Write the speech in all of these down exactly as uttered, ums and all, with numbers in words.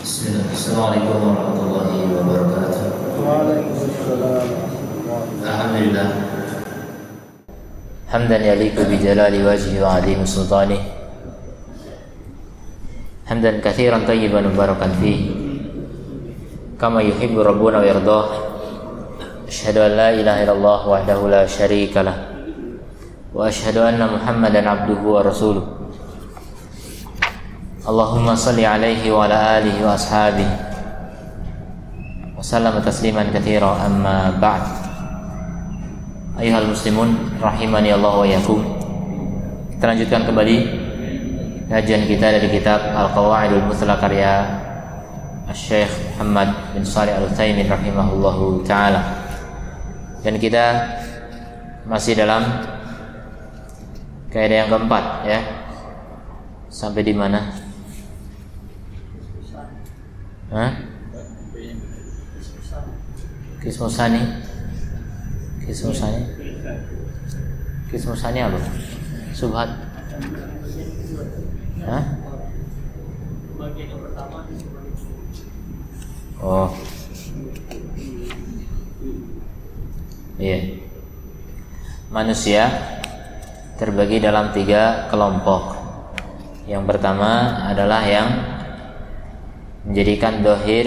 Bismillah. Assalamualaikum warahmatullahi wabarakatuh. Waalaikumsalam. Alhamdulillah. Hamdan yaliku bi jalali wajhi wa azimi sultanih. Hamdan katsiran tayyiban mubarakan fihi. Kama yuhibbu rabbuna wa yardah. Asyhadu an la ilaha illallah wahdahu la syarika lah. Wa asyhadu anna Muhammadan abduhu wa rasuluh. Allahumma salli alaihi wa ala alihi wa ashabihi wa sallama tasliman katsira, amma ba'd. Ayuhal muslimun rahimani Allah wa iyyakum. Kita lanjutkan kembali kajian kita dari kitab Al-Qawaidul Muthla karya Syekh Muhammad bin Shalih Al-Utsaimin rahimahullahu taala. Dan kita masih dalam kaidah yang keempat, ya. Sampai di mana? Hah? Kismusani. Kismusani. Kismusani apa? Subhat. Hah? Oh. Iya. Manusia terbagi dalam tiga kelompok. Yang pertama adalah yang menjadikan dohir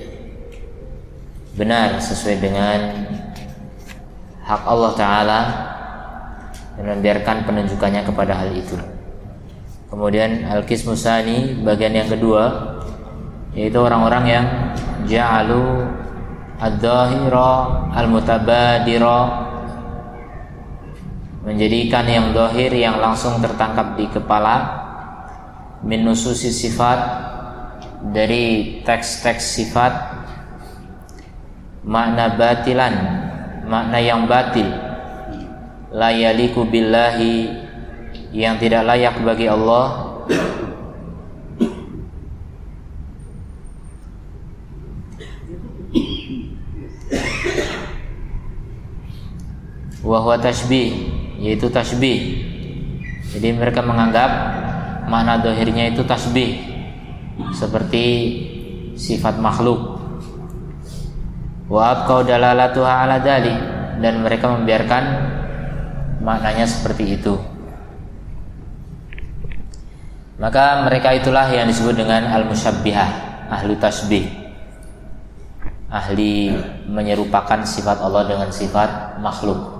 benar sesuai dengan hak Allah Ta'ala dan membiarkan penunjukannya kepada hal itu. Kemudian al-qismu tsani, bagian yang kedua, yaitu orang-orang yang ja'alu ad-dhahira al-mutabadira, menjadikan yang dohir yang langsung tertangkap di kepala min nususi sifat, dari teks-teks sifat, makna batilan, makna yang batil, la yaliku billahi, yang tidak layak bagi Allah, wa huwa tashbih, yaitu tashbih. Jadi mereka menganggap makna dohirnya itu tasbih, seperti sifat makhluk. Wa abqau dalalatuha ala dzalik, dan mereka membiarkan maknanya seperti itu. Maka mereka itulah yang disebut dengan al-musyabbihah, ahli tasbih, ahli menyerupakan sifat Allah dengan sifat makhluk.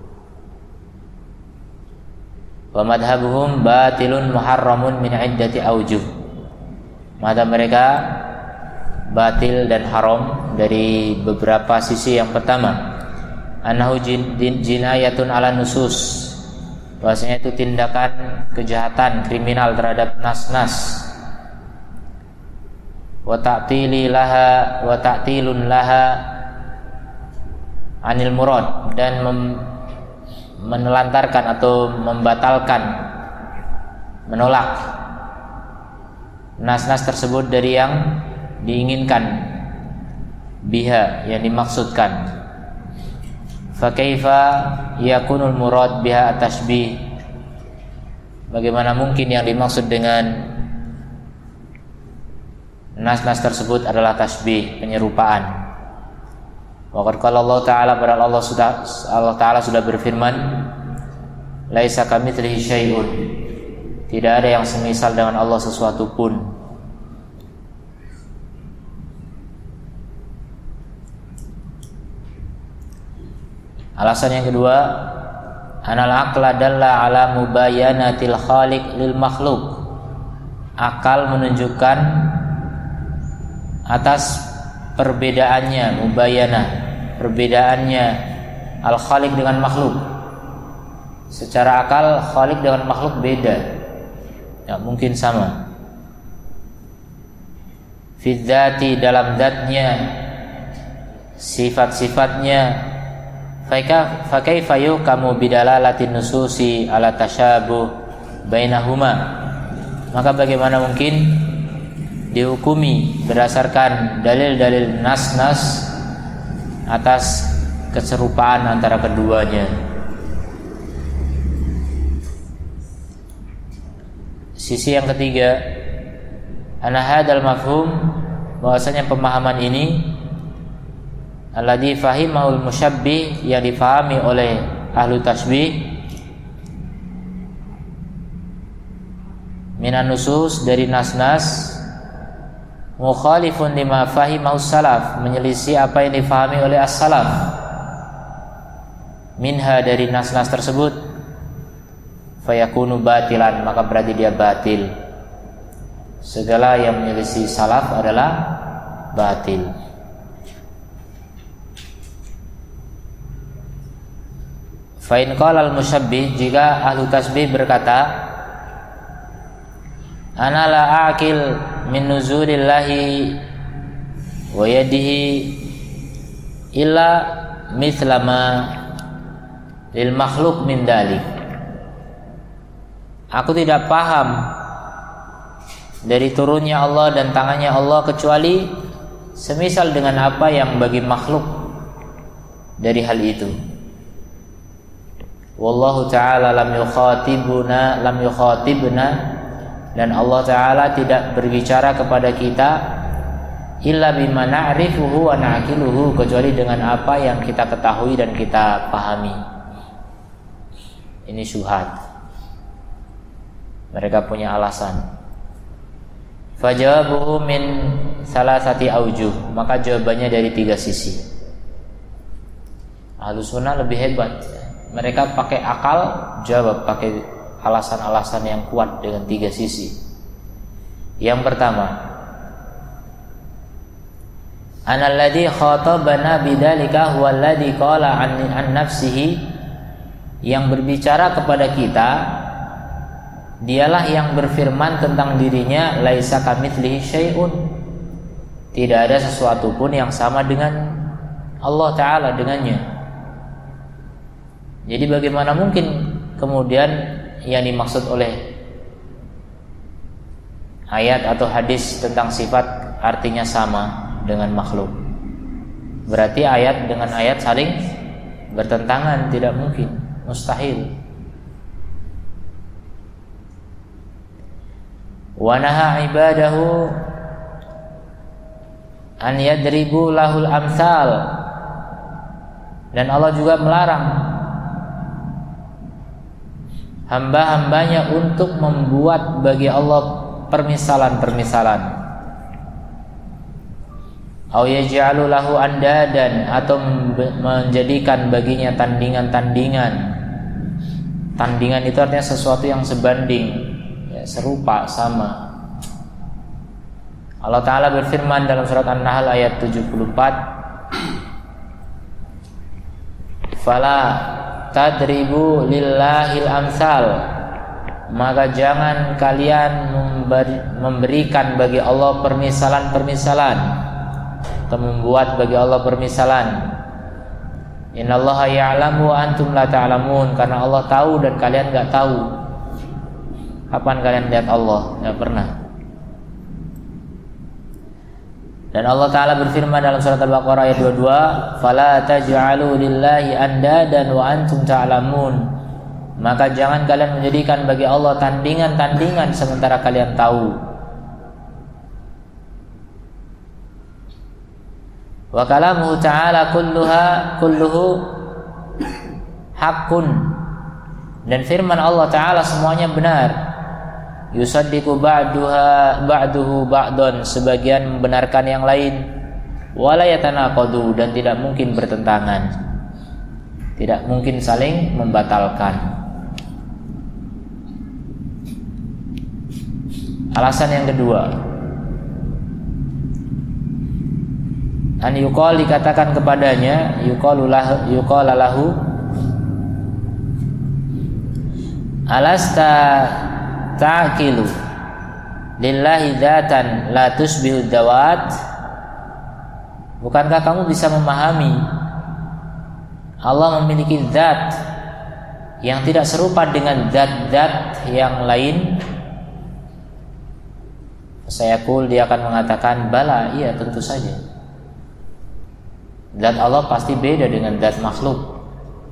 Wa madhabuhum batilun muharramun min iddati aujuh. Mata mereka batil dan haram dari beberapa sisi. Yang pertama, annahu jinayatun ala nusus, bahwasanya itu tindakan kejahatan kriminal terhadap nas-nas. Wa ta'tili laha wa ta'tilun laha anil murad, dan mem- menelantarkan atau membatalkan, menolak nas-nas tersebut dari yang diinginkan, biha, yang dimaksudkan. Fa kaifa yakunul murad biha at-tashbih, bagaimana mungkin yang dimaksud dengan nas-nas tersebut adalah tasbih, penyerupaan. Wa qad qala Allah Ta'ala, padahal Allah sudah Allah Ta'ala sudah berfirman, laisa kamitslihi syai'un, tidak ada yang semisal dengan Allah sesuatu pun. Alasan yang kedua, anal aqla dalla ala mubayanatil khaliq lil makhluk. Akal menunjukkan atas perbedaannya, mubayanah, perbedaannya al khaliq dengan makhluk. Secara akal khaliq dengan makhluk beda, ya mungkin sama. Fi dzati, dalam zatnya, sifat-sifatnya. Fa kaifa yukamu bidalalatin nususi ala tasyabuh bainahuma, maka bagaimana mungkin dihukumi berdasarkan dalil-dalil nas-nas atas keserupaan antara keduanya. Sisi yang ketiga, anna hadzal mafhum bahwasanya pemahaman ini alladzi fahimahul musyabbih, yang difahami oleh ahlu tasbih, minan nusus, dari nas-nas, mukhalifun lima fahimahus salaf, menyelisih apa yang difahami oleh as-salaf, minha, dari nas-nas tersebut, fayakunu batilan, maka berarti dia batil. Segala yang menyelisih salaf adalah batil. Fa in qala al-musyabbih, jika ahlu tasbih berkata, ana la aqil min nuzulillahi wa yadihi illa mithlama lil makhluk min dalik. Aku tidak paham dari turunnya Allah dan tangannya Allah kecuali semisal dengan apa yang bagi makhluk dari hal itu. Wallahu ta'ala lam yukhatibuna lam yukhatibna, dan Allah Ta'ala tidak berbicara kepada kita illa bima na'rifuhu wa na'qiluhu, kecuali dengan apa yang kita ketahui dan kita pahami. Ini syubhat. Mereka punya alasan. Fajawabuhu min salasati aujuh, maka jawabannya dari tiga sisi. Ahlus sunnah lebih hebat. Mereka pakai akal jawab, pakai alasan-alasan yang kuat dengan tiga sisi. Yang pertama, analladzi khatabana bidzalika huwa alladzi qala an, an nafsihi, yang berbicara kepada kita dialah yang berfirman tentang dirinya, laisa kamitslihi syai'un, tidak ada sesuatu pun yang sama dengan Allah Ta'ala dengannya. Jadi bagaimana mungkin kemudian yang dimaksud oleh ayat atau hadis tentang sifat artinya sama dengan makhluk? Berarti ayat dengan ayat saling bertentangan, tidak mungkin, mustahil. Wa naha ibadahu an yadribu lahul amsal, dan Allah juga melarang hamba-hambanya untuk membuat bagi Allah permisalan-permisalan. Au yaj'alu lahu andadan, atau menjadikan baginya tandingan-tandingan. Tandingan itu artinya sesuatu yang sebanding, ya, serupa, sama. Allah Ta'ala berfirman dalam surat An-Nahl ayat tujuh puluh empat, fala tadribu lillahil amsal, maka jangan kalian memberi, memberikan bagi Allah permisalan-permisalan, atau membuat bagi Allah permisalan. Innallaha ya'lamu wa antum la ta'lamun, karena Allah tahu dan kalian enggak tahu. Kapan kalian lihat Allah? Enggak pernah. Dan Allah Ta'ala berfirman dalam surat Al-Baqarah ayat dua puluh dua, fala taj'alu lillahi andadan wa antum ta'lamun, maka jangan kalian menjadikan bagi Allah tandingan-tandingan sementara kalian tahu. Wa kalamuhu ta'ala kulluha kulluhu haqqun, dan firman Allah Ta'ala semuanya benar. Yusaddiqu ba'duha ba'duhu ba'don, sebagian membenarkan yang lain. Wala yatanaqadu, dan tidak mungkin bertentangan, tidak mungkin saling membatalkan. Alasan yang kedua, an yuqal, dikatakan kepadanya, yuqalu lahu yuqala lahu alasta ta'qilu lillahi dzatan la tusbihu dzawat, bukankah kamu bisa memahami Allah memiliki zat yang tidak serupa dengan zat-zat yang lain? Saya kul, dia akan mengatakan, bala, iya tentu saja. Zat Allah pasti beda dengan zat makhluk.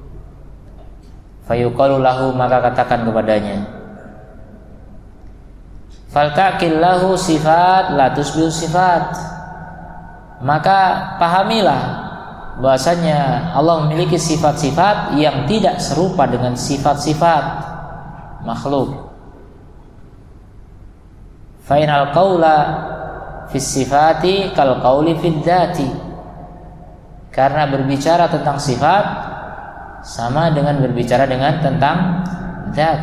Fayuqalu lahu, maka katakan kepadanya, faltaqil lahu sifat la tusbihu sifat, maka pahamilah bahwasanya Allah memiliki sifat-sifat yang tidak serupa dengan sifat-sifat makhluk. Fainal qaula fis sifati kal qauli fid dzati. Karena berbicara tentang sifat sama dengan berbicara dengan tentang zat.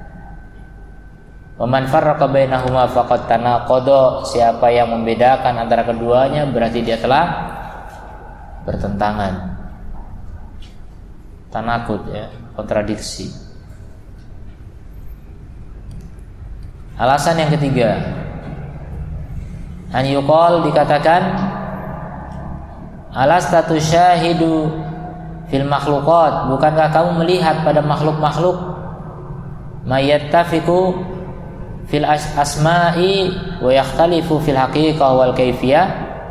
Wa man farraqa bainahuma faqad tanaqada. Siapa yang membedakan antara keduanya berarti dia telah bertentangan. Tanaqud ya, kontradiksi. Alasan yang ketiga, an yuqal dikatakan alastatu syahidu fil makhluqat, bukankah kamu melihat pada makhluk-makhluk mayattafiqu fil asma'i wa yakhtalifu fil haqiqah wal kaifiyah,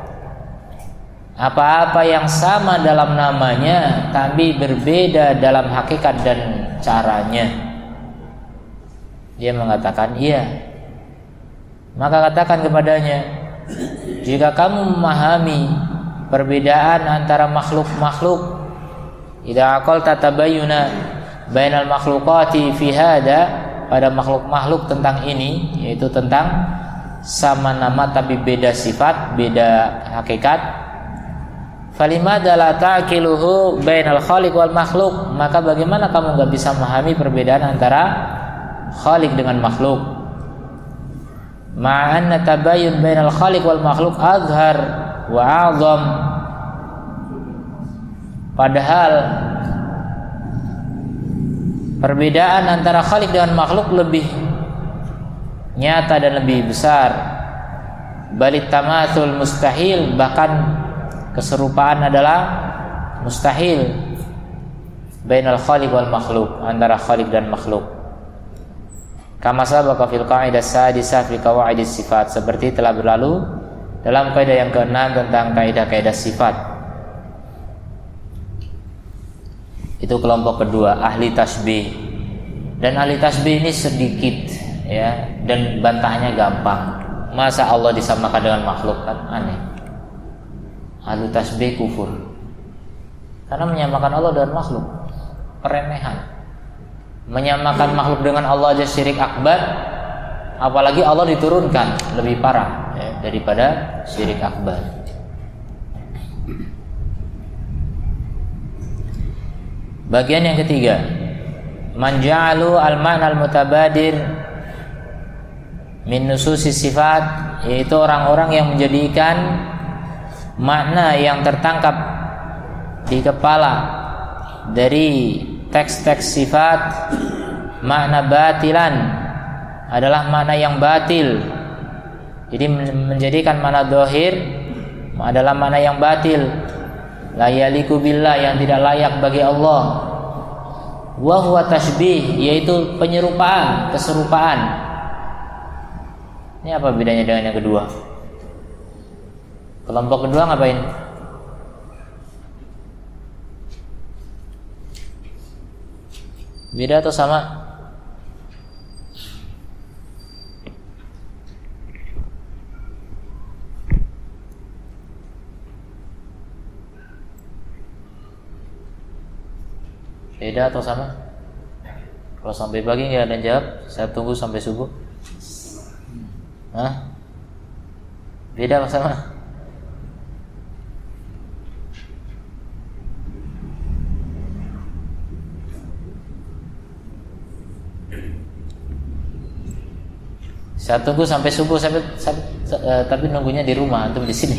apa-apa yang sama dalam namanya tapi berbeda dalam hakikat dan caranya. Dia mengatakan iya. Maka katakan kepadanya, jika kamu memahami perbedaan antara makhluk-makhluk, idza aqalta tabayyuna bainal makhluqati fi hada, pada makhluk-makhluk tentang ini, yaitu tentang sama nama tapi beda sifat, beda hakikat, falimada la ta'qiluhu bainal khaliq wal makhluk, maka bagaimana kamu enggak bisa memahami perbedaan antara khaliq dengan makhluk? Ma'anna tabayyun bainal khaliq wal makhluk azhar wa a'zam, padahal perbedaan antara khaliq dengan makhluk lebih nyata dan lebih besar. Balit tamatsul mustahil, bahkan keserupaan adalah mustahil. Bainal khaliq wal makhluk, antara khaliq dan makhluk. Kama sabaqa fil qaidah sadisah fi qawaidis sifat, seperti telah berlalu dalam kaidah yang keenam tentang kaidah-kaidah sifat. Itu kelompok kedua, ahli tasbih. Dan ahli tasbih ini sedikit ya, dan bantahnya gampang. Masa Allah disamakan dengan makhluk, kan aneh. Ahli tasbih kufur karena menyamakan Allah dengan makhluk, keremehan. Menyamakan makhluk dengan Allah aja syirik akbar, apalagi Allah diturunkan, lebih parah ya, daripada syirik akbar. Bagian yang ketiga, man ja'alu al-ma'na al-mutabadir min nususi sifat, yaitu orang-orang yang menjadikan makna yang tertangkap di kepala dari teks-teks sifat makna batilan, adalah makna yang batil. Jadi menjadikan makna zahir adalah makna yang batil, la yaliku billah, yang tidak layak bagi Allah. Wa huwa tashbih, yaitu penyerupaan, keserupaan. Ini apa bedanya dengan yang kedua? Kelompok kedua ngapain? Beda atau sama? Beda atau sama? Kalau sampai pagi nggak ada yang jawab, saya tunggu sampai subuh. Hah? Beda atau sama? Saya tunggu sampai subuh, sampai, sampai uh, tapi nunggunya di rumah, antum di sini.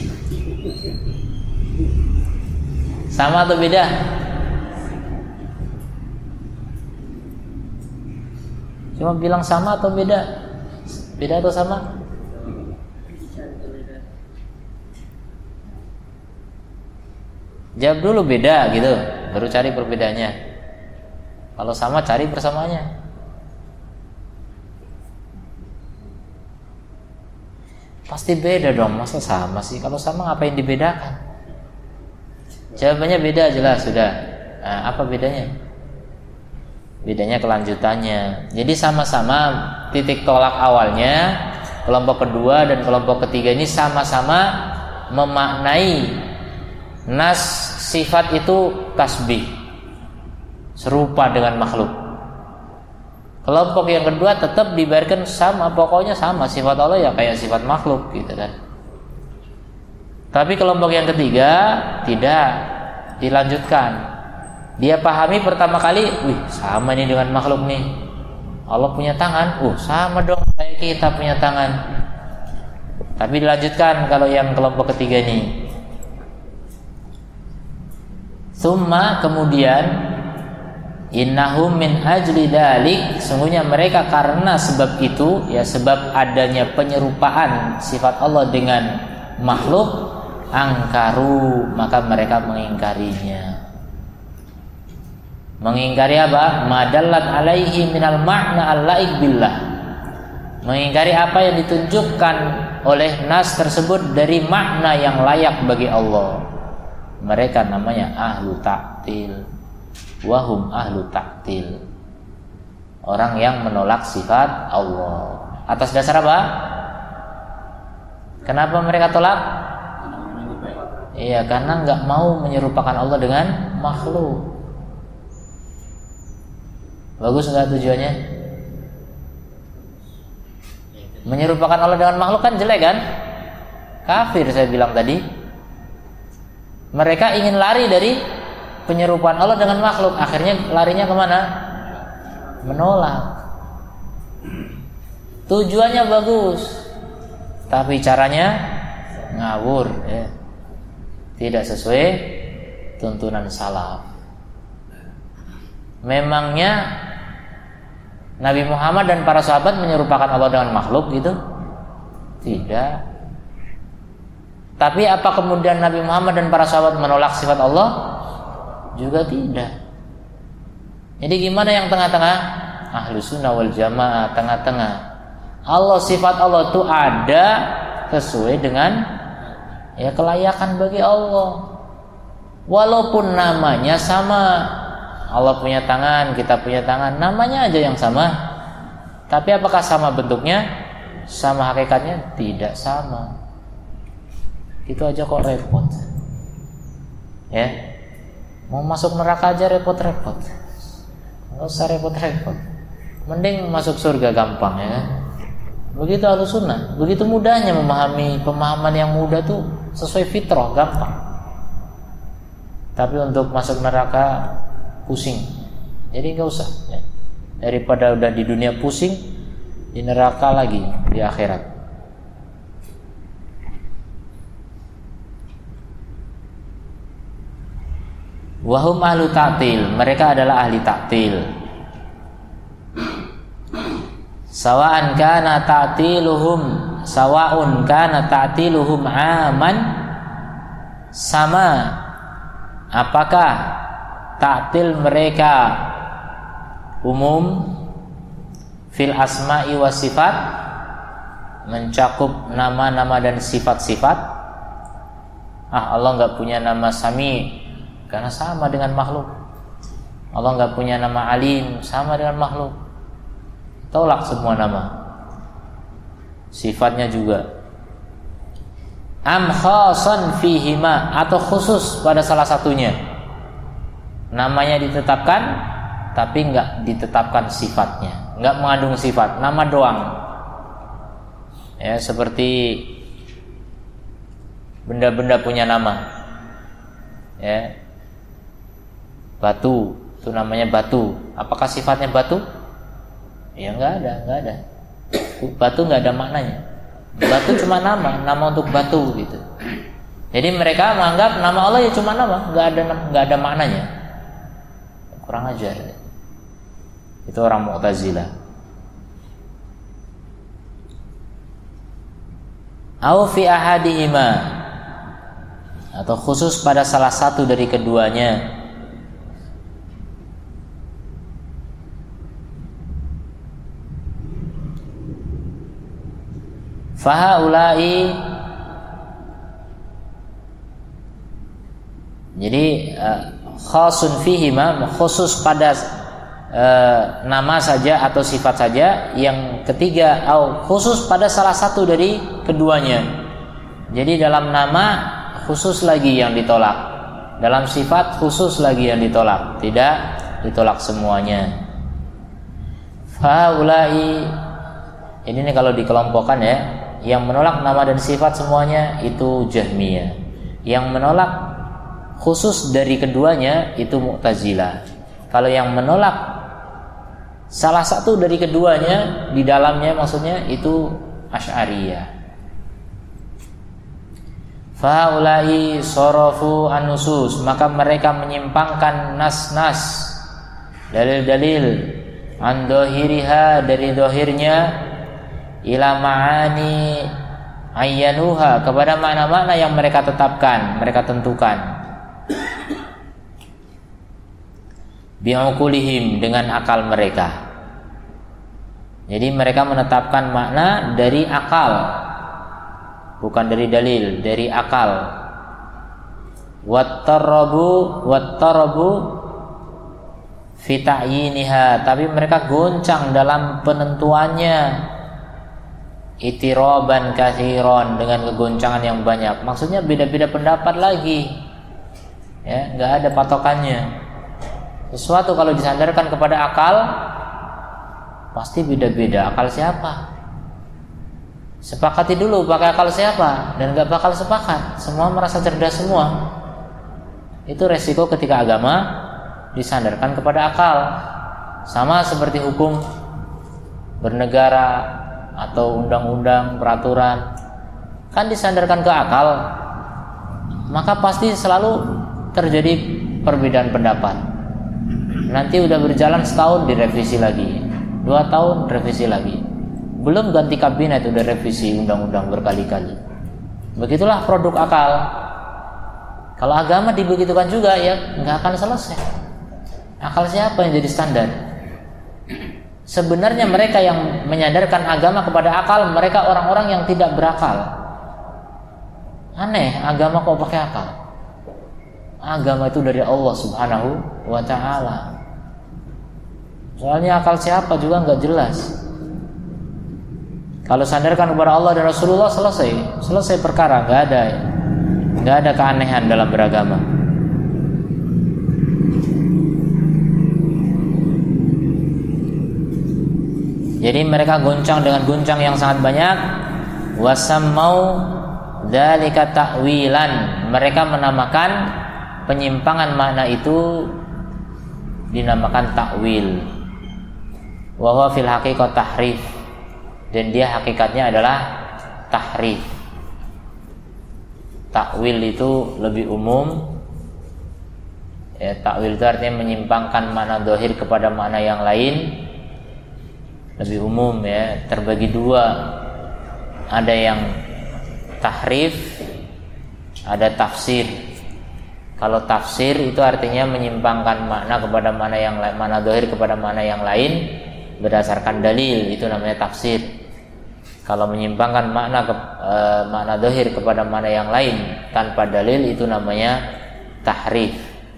Sama atau beda? Cuma bilang sama atau beda? Beda atau sama? Jawab dulu beda gitu, baru cari perbedaannya. Kalau sama cari persamaannya. Pasti beda dong, masa sama sih? Kalau sama ngapain dibedakan? Jawabannya beda, jelas sudah. Nah, apa bedanya? Bedanya kelanjutannya. Jadi sama-sama titik tolak awalnya, kelompok kedua dan kelompok ketiga ini sama-sama memaknai nas sifat itu tasbih, serupa dengan makhluk. Kelompok yang kedua tetap dibiarkan sama, pokoknya sama, sifat Allah ya kayak sifat makhluk gitu kan. Tapi kelompok yang ketiga tidak, dilanjutkan. Dia pahami pertama kali, wih sama nih dengan makhluk nih. Allah punya tangan, uh sama dong kayak kita punya tangan. Tapi dilanjutkan kalau yang kelompok ketiga nih. Summa kemudian innahum min ajli dalik, sungguhnya mereka karena sebab itu, ya sebab adanya penyerupaan sifat Allah dengan makhluk, angkaru, maka mereka mengingkarinya. Mengingkari apa? Madallat alaihi minal ma'na al-laik billah. Mengingkari apa yang ditunjukkan oleh nas tersebut dari makna yang layak bagi Allah. Mereka namanya ahlu ta'til. Wahum ahlu ta'til, orang yang menolak sifat Allah. Atas dasar apa? Kenapa mereka tolak? Iya, karena nggak mau menyerupakan Allah dengan makhluk. Bagus nggak tujuannya? Menyerupakan Allah dengan makhluk kan jelek kan? Kafir saya bilang tadi. Mereka ingin lari dari penyerupaan Allah dengan makhluk, akhirnya larinya kemana? Menolak. Tujuannya bagus, tapi caranya ngawur, ya. Tidak sesuai tuntunan salaf. Memangnya Nabi Muhammad dan para sahabat menyerupakan Allah dengan makhluk gitu? Tidak. Tapi apa kemudian Nabi Muhammad dan para sahabat menolak sifat Allah? Juga tidak. Jadi gimana yang tengah-tengah? Ahlu sunnah wal jamaah, tengah-tengah. Allah, sifat Allah itu ada sesuai dengan ya kelayakan bagi Allah. Walaupun namanya sama. Allah punya tangan, kita punya tangan, namanya aja yang sama. Tapi apakah sama bentuknya? Sama hakikatnya? Tidak sama. Itu aja kok repot. Ya. Mau masuk neraka aja repot-repot. Nggak usah repot-repot. Mending masuk surga gampang, ya kan? Begitu Ahlus Sunnah, begitu mudahnya memahami pemahaman yang mudah tuh sesuai fitrah, gampang. Tapi untuk masuk neraka pusing. Jadi nggak usah. Ya. Daripada udah di dunia pusing, di neraka lagi di akhirat. Wahum ahlu ta'til, mereka adalah ahli ta'til. Sawa'an kana ta'tiluhum sawa'un kana ta'tiluhum aman, sama apakah ta'til mereka umum fil asma'i was sifat, mencakup nama-nama dan sifat-sifat. Ah, Allah nggak punya nama Sami karena sama dengan makhluk. Allah nggak punya nama Alim, sama dengan makhluk. Tolak semua nama. Sifatnya juga. Am khasan fihima, atau khusus pada salah satunya. Namanya ditetapkan, tapi nggak ditetapkan sifatnya, nggak mengandung sifat, nama doang. Ya, seperti benda-benda punya nama. Ya. Batu, itu namanya batu. Apakah sifatnya batu? Ya nggak ada, nggak ada. Batu nggak ada maknanya. Batu cuma nama, nama untuk batu gitu. Jadi mereka menganggap nama Allah ya cuma nama, nggak ada nggak ada maknanya. Kurang ajar. Itu orang Mu'tazilah. Au fi ahadihima, atau khusus pada salah satu dari keduanya. Fahaulai, jadi uh, khasun fihima, khusus pada uh, nama saja atau sifat saja. Yang ketiga, au khusus pada salah satu dari keduanya. Jadi dalam nama khusus lagi yang ditolak, dalam sifat khusus lagi yang ditolak, tidak ditolak semuanya. Faulai, ini nih kalau dikelompokkan ya, yang menolak nama dan sifat semuanya itu Jahmiyah. Yang menolak khusus dari keduanya itu Mu'tazilah. Kalau yang menolak salah satu dari keduanya di dalamnya maksudnya itu Asy'ariyah. Faulai sorofu an-nusus, maka mereka menyimpangkan nas-nas, dalil-dalil an dohiriha, dari dohirnya, ila ma'ani ayyanuha, kepada makna-makna yang mereka tetapkan, mereka tentukan, bi'uqulihim, dengan akal mereka. Jadi mereka menetapkan makna dari akal, bukan dari dalil, dari akal. Wattarabu wattarabu fi ta'yiniha, tapi mereka goncang dalam penentuannya, itiraban katsiran, dengan kegoncangan yang banyak. Maksudnya beda-beda pendapat lagi, ya, nggak ada patokannya. Sesuatu kalau disandarkan kepada akal pasti beda-beda. Akal siapa? Sepakati dulu pakai akal siapa, dan gak bakal sepakat. Semua merasa cerdas semua. Itu resiko ketika agama disandarkan kepada akal. Sama seperti hukum bernegara atau undang-undang, peraturan, kan disandarkan ke akal, maka pasti selalu terjadi perbedaan pendapat. Nanti udah berjalan setahun direvisi lagi, dua tahun revisi lagi. Belum ganti kabinet udah revisi undang-undang berkali-kali. Begitulah produk akal. Kalau agama dibegitukan juga, ya nggak akan selesai. Akal siapa yang jadi standar? Sebenarnya mereka yang menyandarkan agama kepada akal, mereka orang-orang yang tidak berakal. Aneh, agama kok pakai akal? Agama itu dari Allah Subhanahu wa ta'ala. Soalnya akal siapa juga nggak jelas. Kalau sandarkan kepada Allah dan Rasulullah, selesai, selesai perkara, nggak ada, nggak ada keanehan dalam beragama. Jadi mereka goncang dengan goncang yang sangat banyak. Wasammau dzalika ta'wilan, mereka menamakan penyimpangan makna itu dinamakan takwil. Wa huwa fil haqiqah tahrif, dan dia hakikatnya adalah tahrif. Takwil itu lebih umum. Ya, takwil itu artinya menyimpangkan makna zahir kepada makna yang lain. Lebih umum, ya, terbagi dua. Ada yang tahrif, ada tafsir. Kalau tafsir itu artinya menyimpangkan makna kepada makna yang lain, makna zahir kepada makna yang lain berdasarkan dalil, itu namanya tafsir. Kalau menyimpangkan makna ke, e, makna zahir kepada makna yang lain tanpa dalil, itu namanya tahrif.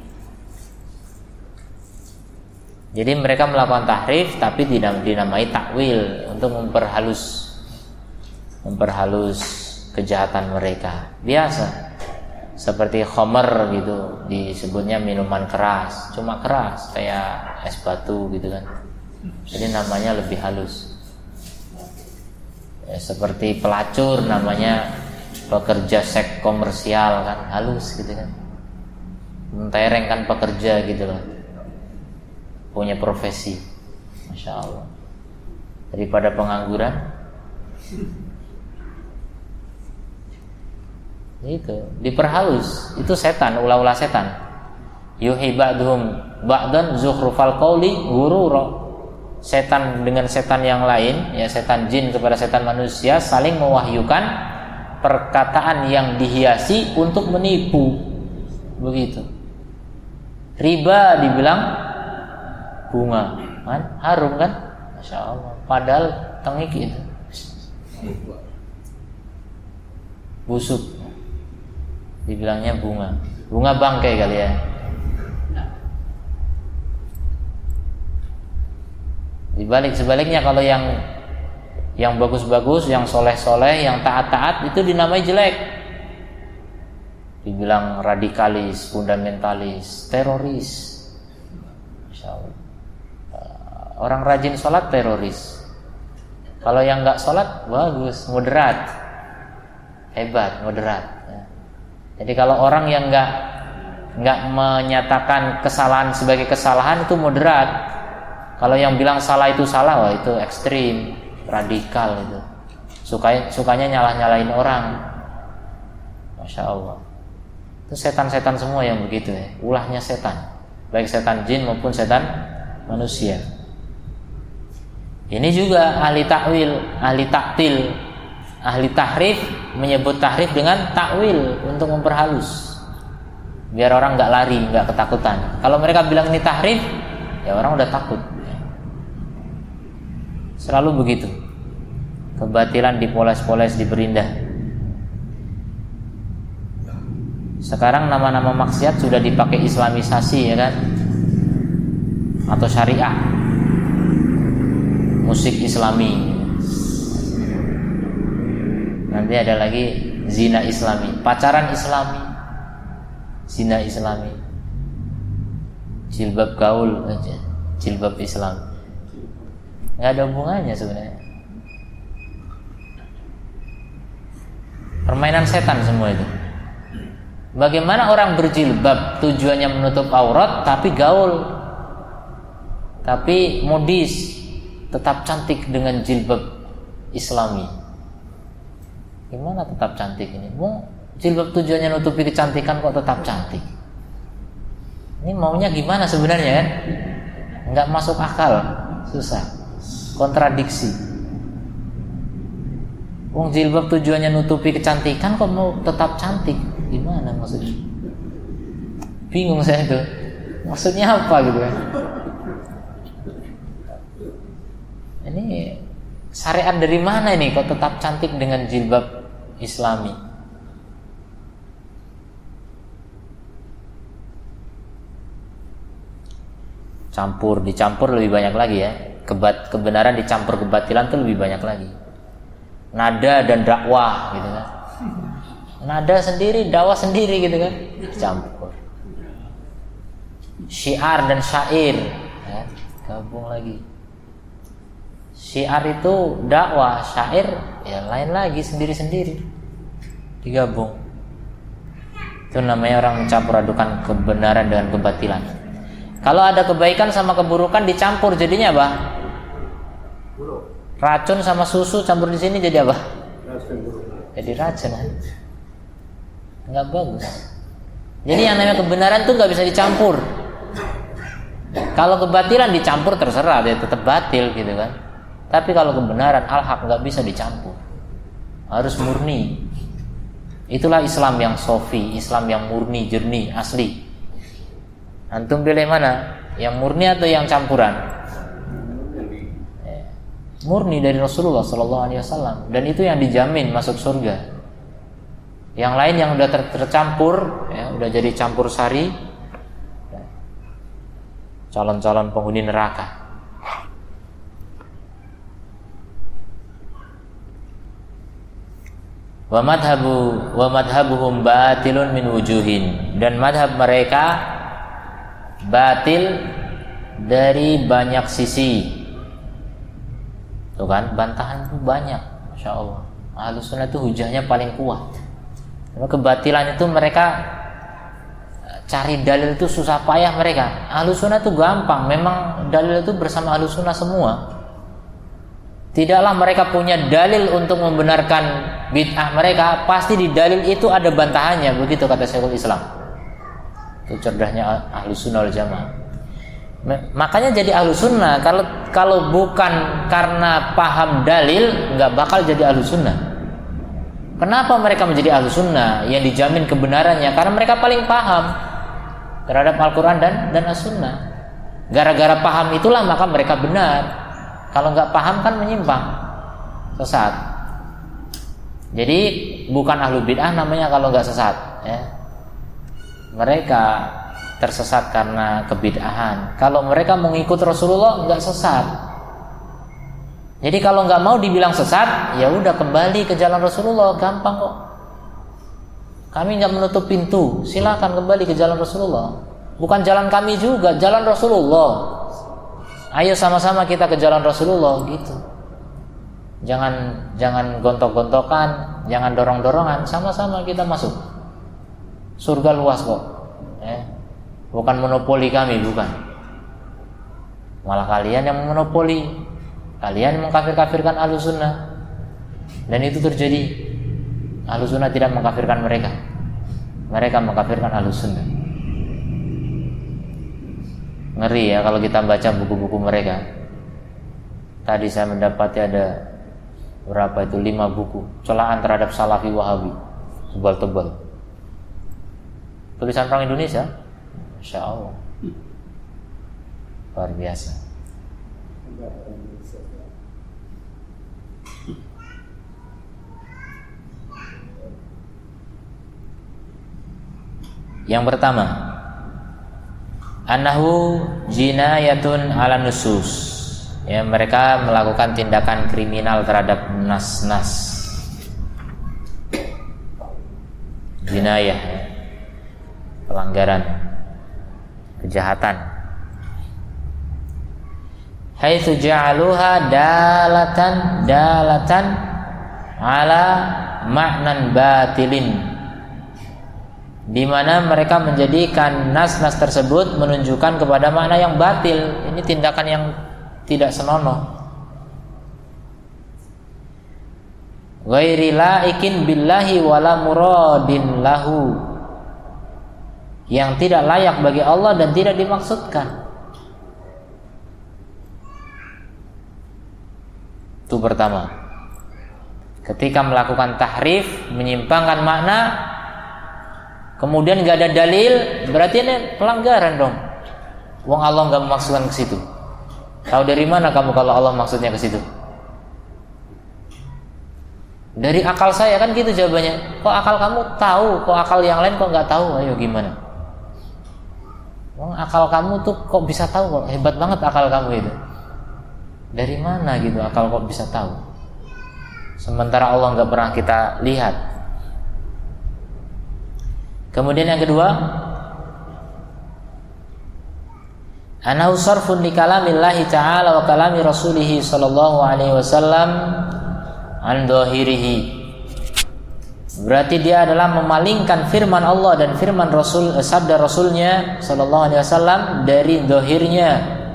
Jadi mereka melakukan tahrif tapi tidak dinamai takwil, untuk memperhalus memperhalus kejahatan mereka. Biasa. Seperti khamar gitu, disebutnya minuman keras, cuma keras kayak es batu gitu kan. Jadi namanya lebih halus. Ya, seperti pelacur, namanya pekerja seks komersial kan, halus gitu kan. Mentereng kan pekerja gitu loh, punya profesi, masya Allah. Daripada pengangguran, itu diperhalus. Itu setan, ulah-ulah setan. Yuhi ba'duhum ba'dan zukhrufal qawli ghurura. Setan dengan setan yang lain, ya, setan jin kepada setan manusia saling mewahyukan perkataan yang dihiasi untuk menipu. Begitu. Riba dibilang bunga, kan? Harum kan? Masya Allah. Padahal tengik itu busuk, dibilangnya bunga, bunga bangkai kali ya. Dibalik sebaliknya, kalau yang yang bagus-bagus, yang soleh-soleh, yang taat-taat, itu dinamai jelek. dibilang radikalis, fundamentalis, teroris. Insya Allah. Orang rajin sholat teroris. Kalau yang nggak sholat bagus, moderat, hebat, moderat. Jadi kalau orang yang nggak nggak menyatakan kesalahan sebagai kesalahan itu moderat. Kalau yang bilang salah itu salah, wah itu ekstrim, radikal itu. Suka, sukanya nyalah-nyalahin orang. Masya Allah. Itu setan-setan semua yang begitu ya. Ulahnya setan, baik setan jin maupun setan manusia. Ini juga ahli takwil, ahli taktil, ahli tahrif menyebut tahrif dengan takwil untuk memperhalus, biar orang nggak lari, nggak ketakutan. Kalau mereka bilang ini tahrif, ya orang udah takut. Selalu begitu. Kebatilan dipoles-poles, diperindah. Sekarang nama-nama maksiat sudah dipakai islamisasi, ya kan? Atau syariah. Musik islami. Nanti ada lagi zina islami, pacaran islami, zina islami, jilbab gaul aja, jilbab Islam. Nggak ada hubungannya sebenarnya. Permainan setan semua itu. Bagaimana orang berjilbab tujuannya menutup aurat tapi gaul, tapi modis, tetap cantik dengan jilbab islami. Gimana tetap cantik ini? Mau jilbab tujuannya nutupi kecantikan kok tetap cantik? Ini maunya gimana sebenarnya kan? Nggak masuk akal, susah, kontradiksi. Wong jilbab tujuannya nutupi kecantikan kok mau tetap cantik? Gimana maksudnya? Bingung saya tuh. Maksudnya apa gitu kan? Ini syariat dari mana ini kok tetap cantik dengan jilbab islami? Campur, dicampur lebih banyak lagi ya. Kebat, kebenaran dicampur kebatilan itu lebih banyak lagi. Nada dan dakwah gitu kan. Nada sendiri, dakwah sendiri gitu kan. Campur. Syiar dan syair ya, gabung lagi. Syiar itu dakwah, syair ya lain lagi, sendiri-sendiri digabung. Itu namanya orang mencampur adukan kebenaran dengan kebatilan. Kalau ada kebaikan sama keburukan dicampur jadinya apa? Racun sama susu campur di sini jadi apa? Jadi racun kan? Nggak bagus. Jadi yang namanya kebenaran tuh nggak bisa dicampur. Kalau kebatilan dicampur terserah, dia tetap batil gitu kan. Tapi kalau kebenaran al-haq nggak bisa dicampur, harus murni. Itulah Islam yang sofi, Islam yang murni, jernih, asli. Antum pilih mana? Yang murni atau yang campuran? Murni dari Rasulullah Sallallahu Alaihi Wasallam, dan itu yang dijamin masuk surga. Yang lain yang udah ter- tercampur, ya, udah jadi campur sari, calon-calon penghuni neraka. Wa madhabu wa madhabuhum batilun min wujuhin, dan madhab mereka batil dari banyak sisi. Tuh kan, bantahan itu banyak, Masya Allah. Ahlus Sunnah itu hujahnya paling kuat. Karena kebatilan itu mereka cari dalil itu susah payah mereka. Ahlus Sunnah itu gampang, memang dalil itu bersama Ahlus Sunnah semua. Tidaklah mereka punya dalil untuk membenarkan bid'ah mereka, pasti di dalil itu ada bantahannya, begitu kata Syekhul Islam. Itu cerdasnya Ahlus Sunnah wal Jamaah. Makanya jadi Ahlus Sunnah, kalau kalau bukan karena paham dalil nggak bakal jadi Ahlus Sunnah. Kenapa mereka menjadi Ahlus Sunnah yang dijamin kebenarannya? Karena mereka paling paham terhadap Al-Quran dan dan As-Sunnah. Gara-gara paham itulah maka mereka benar. Kalau nggak paham kan menyimpang, sesat. Jadi bukan ahlu bid'ah namanya kalau nggak sesat. Ya. Mereka tersesat karena kebid'ahan. Kalau mereka mengikut Rasulullah nggak sesat. Jadi kalau nggak mau dibilang sesat, ya udah kembali ke jalan Rasulullah, gampang kok. Kami nggak menutup pintu. Silakan kembali ke jalan Rasulullah. Bukan jalan kami juga, jalan Rasulullah. Ayo sama-sama kita ke jalan Rasulullah gitu. Jangan jangan gontok-gontokan, jangan dorong-dorongan, sama-sama kita masuk. Surga luas kok. Eh, bukan monopoli kami, bukan. Malah kalian yang monopoli, kalian yang mengkafir-kafirkan Ahlus Sunnah. Dan itu terjadi. Ahlus Sunnah tidak mengkafirkan mereka, mereka mengkafirkan Ahlus Sunnah. Ngeri ya kalau kita baca buku-buku mereka. Tadi saya mendapati ada berapa itu, lima buku celaan terhadap Salafi Wahabi, tebal-tebal. Tulisan orang Indonesia, Masya Allah, luar biasa. Yang pertama, annahu jinayatun ala nusus. Ya, mereka melakukan tindakan kriminal terhadap nas-nas. Jinayah, ya. Pelanggaran, kejahatan. Haitsu ja'aluha dalatan dalatan ala ma'nan batilin, di mana mereka menjadikan nas-nas tersebut menunjukkan kepada makna yang batil. Ini tindakan yang tidak senonoh. Ghairi laikin billahi wala muradin lahu, yang tidak layak bagi Allah dan tidak dimaksudkan. Itu pertama. Ketika melakukan tahrif, menyimpangkan makna, kemudian gak ada dalil, berarti ini pelanggaran dong. Wong Allah gak memaksudkan ke situ. Tahu dari mana kamu kalau Allah maksudnya ke situ? Dari akal saya, kan gitu jawabannya. Kok akal kamu tahu, kok akal yang lain kok nggak tahu? Ayo gimana? Wong akal kamu tuh kok bisa tahu, kok hebat banget akal kamu itu. Dari mana gitu akal kok bisa tahu? Sementara Allah nggak pernah kita lihat. Kemudian yang kedua, anahu sarfun li kalamillahi ta'ala wa kalami rasulihi sallallahu alaihi wasallam an dhahirihi. Berarti dia adalah memalingkan firman Allah dan firman Rasul, sabda Rasulnya sallallahu alaihi wasallam dari dhahirnya.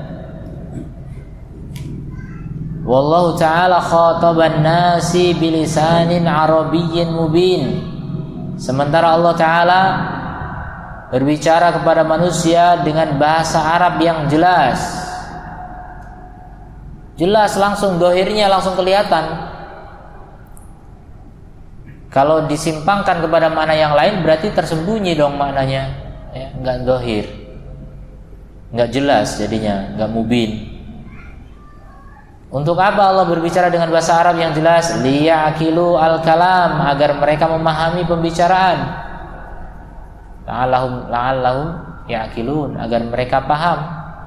Wallahu ta'ala khataban nasi bilisanin arabiyyin mubin. Sementara Allah Ta'ala berbicara kepada manusia dengan bahasa Arab yang jelas. Jelas langsung, dohirnya langsung kelihatan. Kalau disimpangkan kepada makna yang lain berarti tersembunyi dong maknanya, ya, nggak dohir, nggak jelas jadinya, nggak mubin. Untuk apa Allah berbicara dengan bahasa Arab yang jelas? Liya'kilu al-kalam, agar mereka memahami pembicaraan. La'allahum la'allahum ya'kilun, agar mereka paham.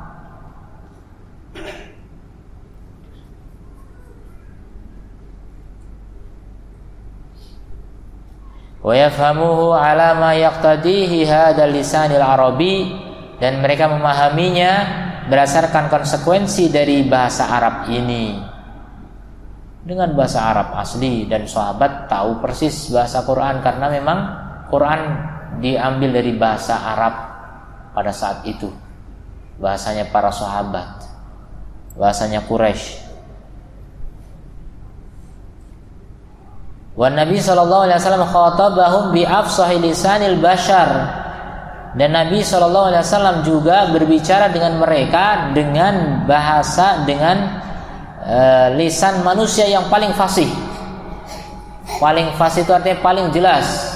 Wa yafhamuhu ala ma yaqtadihi hadzal lisanil arabi, dan mereka memahaminya berdasarkan konsekuensi dari bahasa Arab ini. Dengan bahasa Arab asli, dan sahabat tahu persis bahasa Quran karena memang Quran diambil dari bahasa Arab pada saat itu. Bahasanya para sahabat, bahasanya Quraisy. Wa Nabi sallallahu alaihi wasallam khatabahum bi afsahi lisanil bashar. Dan Nabi shallallahu alaihi wasallam juga berbicara dengan mereka dengan bahasa, dengan e, lisan manusia yang paling fasih. Paling fasih itu artinya paling jelas.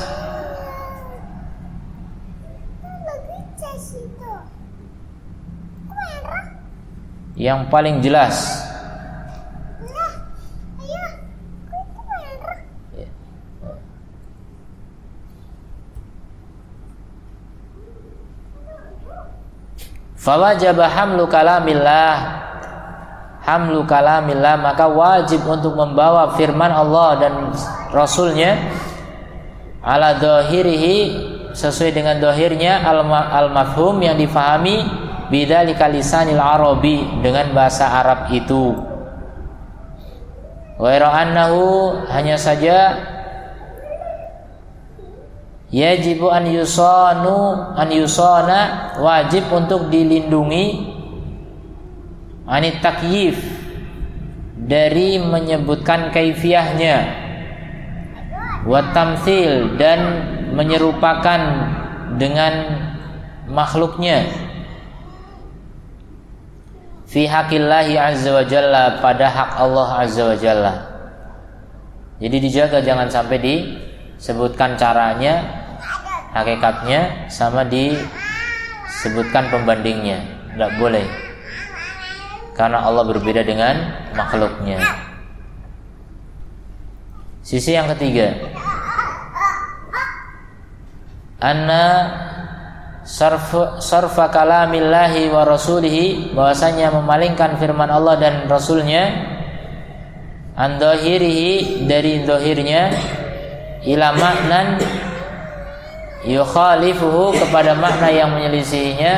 Yang paling jelas. Fawajaba hamlu kalamillah, hamlu kalamillah, maka wajib untuk membawa firman Allah dan Rasulnya ala dhahirihi, sesuai dengan dhahirnya al-mafhum yang difahami bidzalika lisanil arabi, dengan bahasa Arab itu. Wa annahu, hanya saja yajibu an yusanu an yusana, wajib untuk dilindungi, anit takyif, dari menyebutkan kaifiyahnya, wa tamtsil, dan menyerupakan dengan makhluknya, fi haqillahi azza wa jalla, pada hak Allah azza wa jalla. Jadi dijaga jangan sampai disebutkan caranya, hakikatnya, sama disebutkan pembandingnya, tidak boleh, karena Allah berbeda dengan makhluknya. Sisi yang ketiga, anna sarfa, sarfa kalamillahi wa rasulihi, bahwasanya memalingkan firman Allah dan Rasulnya, an dhahirihi, dari dhahirnya, ila maknan yukhalifuhu, kepada makna yang menyelisihinya,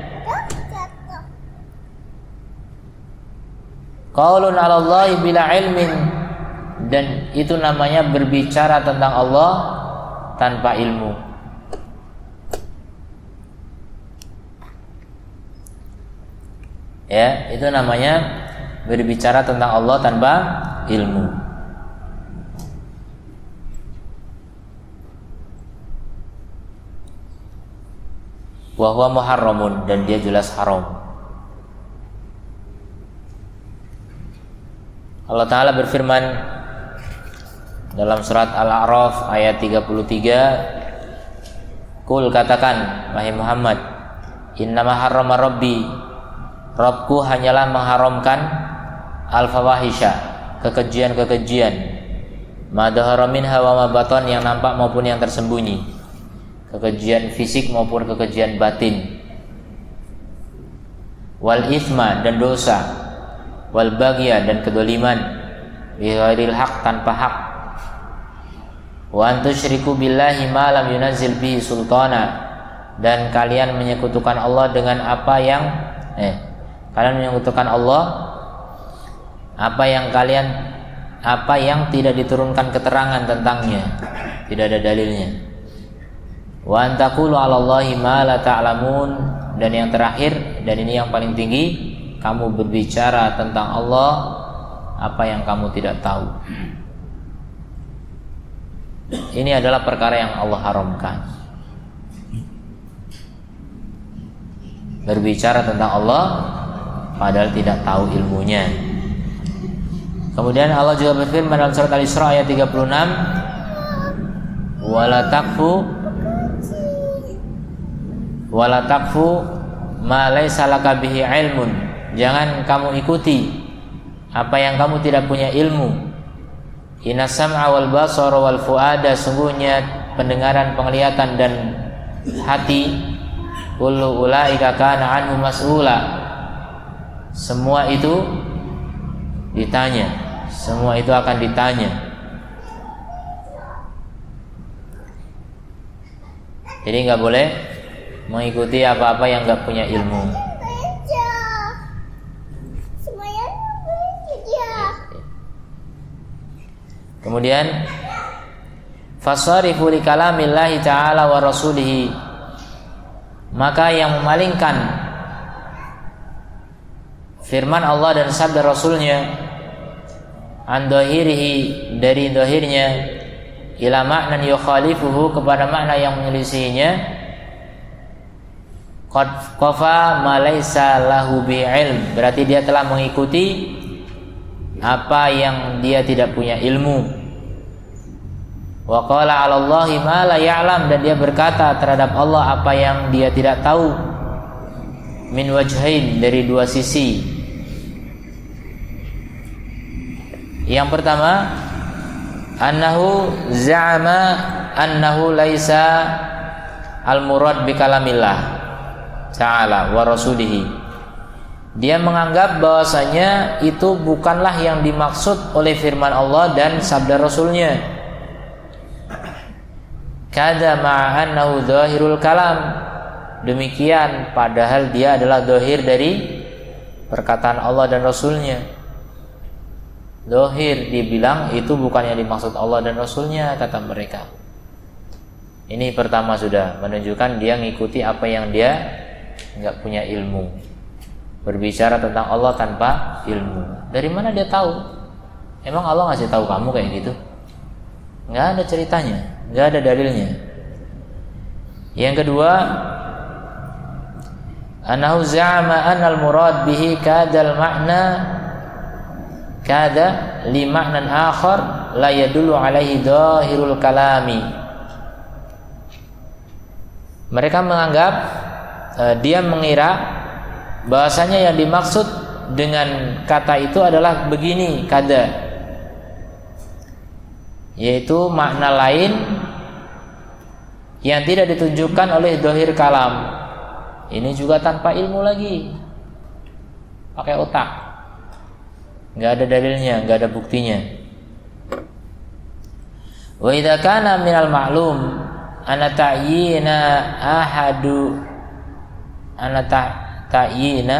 qaulun 'ala Allahi bila ilmin, dan itu namanya berbicara tentang Allah tanpa ilmu. Ya, itu namanya berbicara tentang Allah tanpa ilmu. Wa huwa muharramun, dan dia jelas haram. Allah Ta'ala berfirman dalam surat Al-A'raf ayat tiga puluh tiga, Qul, katakan wahai Muhammad, innama harrama rabbi, Rabbku hanyalah mengharamkan al-fawahisha, kekejian-kekejian, ma dhahara minha wa ma batan, yang nampak maupun yang tersembunyi, kekejian fisik maupun kekejian batin, wal ithma, dan dosa, wal baghya, dan kedoliman, bi ghairil haq, tanpa hak, wa antusyriku billahi ma lam yunazzil bihi sultana, dan kalian menyekutukan Allah dengan apa yang eh kalian menyekutukan Allah apa yang kalian apa yang tidak diturunkan keterangan tentangnya, tidak ada dalilnya. Wa antaqulu 'alallahi ma la ta'lamun, dan yang terakhir, dan ini yang paling tinggi, kamu berbicara tentang Allah apa yang kamu tidak tahu. Ini adalah perkara yang Allah haramkan. Berbicara tentang Allah padahal tidak tahu ilmunya. Kemudian Allah juga berfirman dalam surat Al-Isra ayat tiga puluh enam, wala taqfu wala taqfu ma laisa laka bihi ilmun, jangan kamu ikuti apa yang kamu tidak punya ilmu. Inna sam'a wal basara wal fuada, sungguhnya pendengaran, penglihatan, dan hati, kullu ulaika kana anhu mas'ula, semua itu ditanya, semua itu akan ditanya. Jadi nggak boleh mengikuti apa-apa yang nggak punya ilmu. Kemudian fasarifu li kalamillahi ta'ala wa rasulihi, maka yang memalingkan firman Allah dan sabda Rasulnya, an dhahirihi, dari dhahirnya, ila maknan yukhalifuhu, kepada makna yang menyelisihinya, qad qafa ma laisa lahu bi ilm, berarti dia telah mengikuti apa yang dia tidak punya ilmu. Wa qala 'ala Allahi ma la ya'lam, dan dia berkata terhadap Allah apa yang dia tidak tahu, min wajhain, dari dua sisi. Yang pertama, annahu za'ama annahu laisa al-murad bi kalamillah ta'ala wa rasulihi, dia menganggap bahwasanya itu bukanlah yang dimaksud oleh firman Allah dan sabda Rasulnya. kada ma'annahu dhahirul kalam. Demikian padahal dia adalah dhahir dari perkataan Allah dan Rasulnya. Dhahir dibilang itu bukan yang dimaksud Allah dan Rasulnya, kata mereka. Ini pertama sudah menunjukkan dia ngikuti apa yang dia nggak punya ilmu. Berbicara tentang Allah tanpa ilmu. Dari mana dia tahu? Emang Allah ngasih tahu kamu kayak gitu? Nggak ada ceritanya, nggak ada dalilnya. Yang kedua, anahu za'ama anal murad bihi kadal makna kada li maknan akhar la yadullu alaihi dhahirul kalami. Mereka menganggap uh, dia mengira bahasanya yang dimaksud dengan kata itu adalah begini, kada, yaitu makna lain yang tidak ditunjukkan oleh dhahir kalam. Ini juga tanpa ilmu lagi, pakai otak, nggak ada dalilnya, nggak ada buktinya. Wa idza kana minal ma'lum ana ta'yina ahadu ana ta'yina,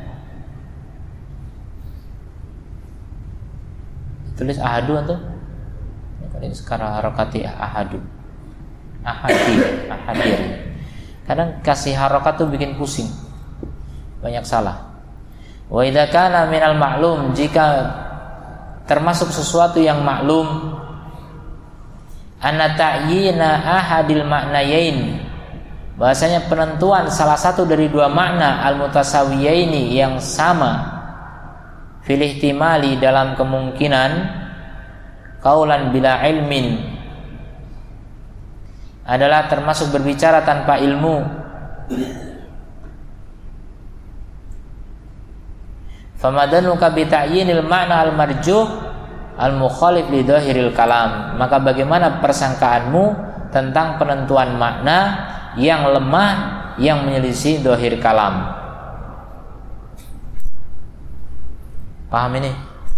tulis ahadu atau ini sekarang harakati ahadu ahadi ahadir. Kadang kasih harokat tuh bikin pusing, banyak salah. Wa idza kana minal ma'lum, jika termasuk sesuatu yang maklum, anna ta'yina ahadil ma'nayain, bahasanya penentuan salah satu dari dua makna al-mutasawiyaini yang sama, fil ihtimali dalam kemungkinan, qaulan bila ilmin, adalah termasuk berbicara tanpa ilmu. Famadanuka bi ta'yinil ma'na al-marjuh al-mukhalif li dhahiril kalam, maka bagaimana persangkaanmu tentang penentuan makna yang lemah yang menyelisih dhahir kalam? Paham ini?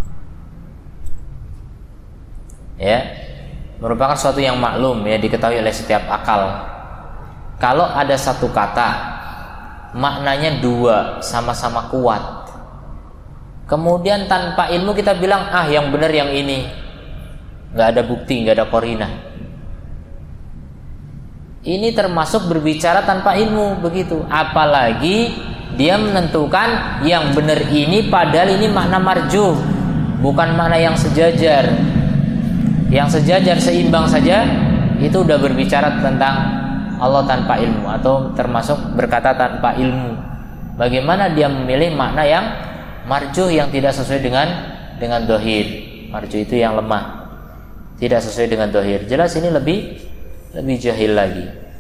Ya, merupakan suatu yang maklum, ya, diketahui oleh setiap akal. Kalau ada satu kata maknanya dua, sama-sama kuat, kemudian tanpa ilmu kita bilang ah yang benar yang ini, nggak ada bukti, nggak ada korina, ini termasuk berbicara tanpa ilmu begitu. Apalagi dia menentukan yang benar ini padahal ini makna marjuh, bukan makna yang sejajar. Yang sejajar seimbang saja itu udah berbicara tentang Allah tanpa ilmu, atau termasuk berkata tanpa ilmu. Bagaimana dia memilih makna yang marjuh yang tidak sesuai dengan dengan dhahir. Marjuh itu yang lemah, tidak sesuai dengan dhahir. Jelas ini lebih lebih jahil lagi.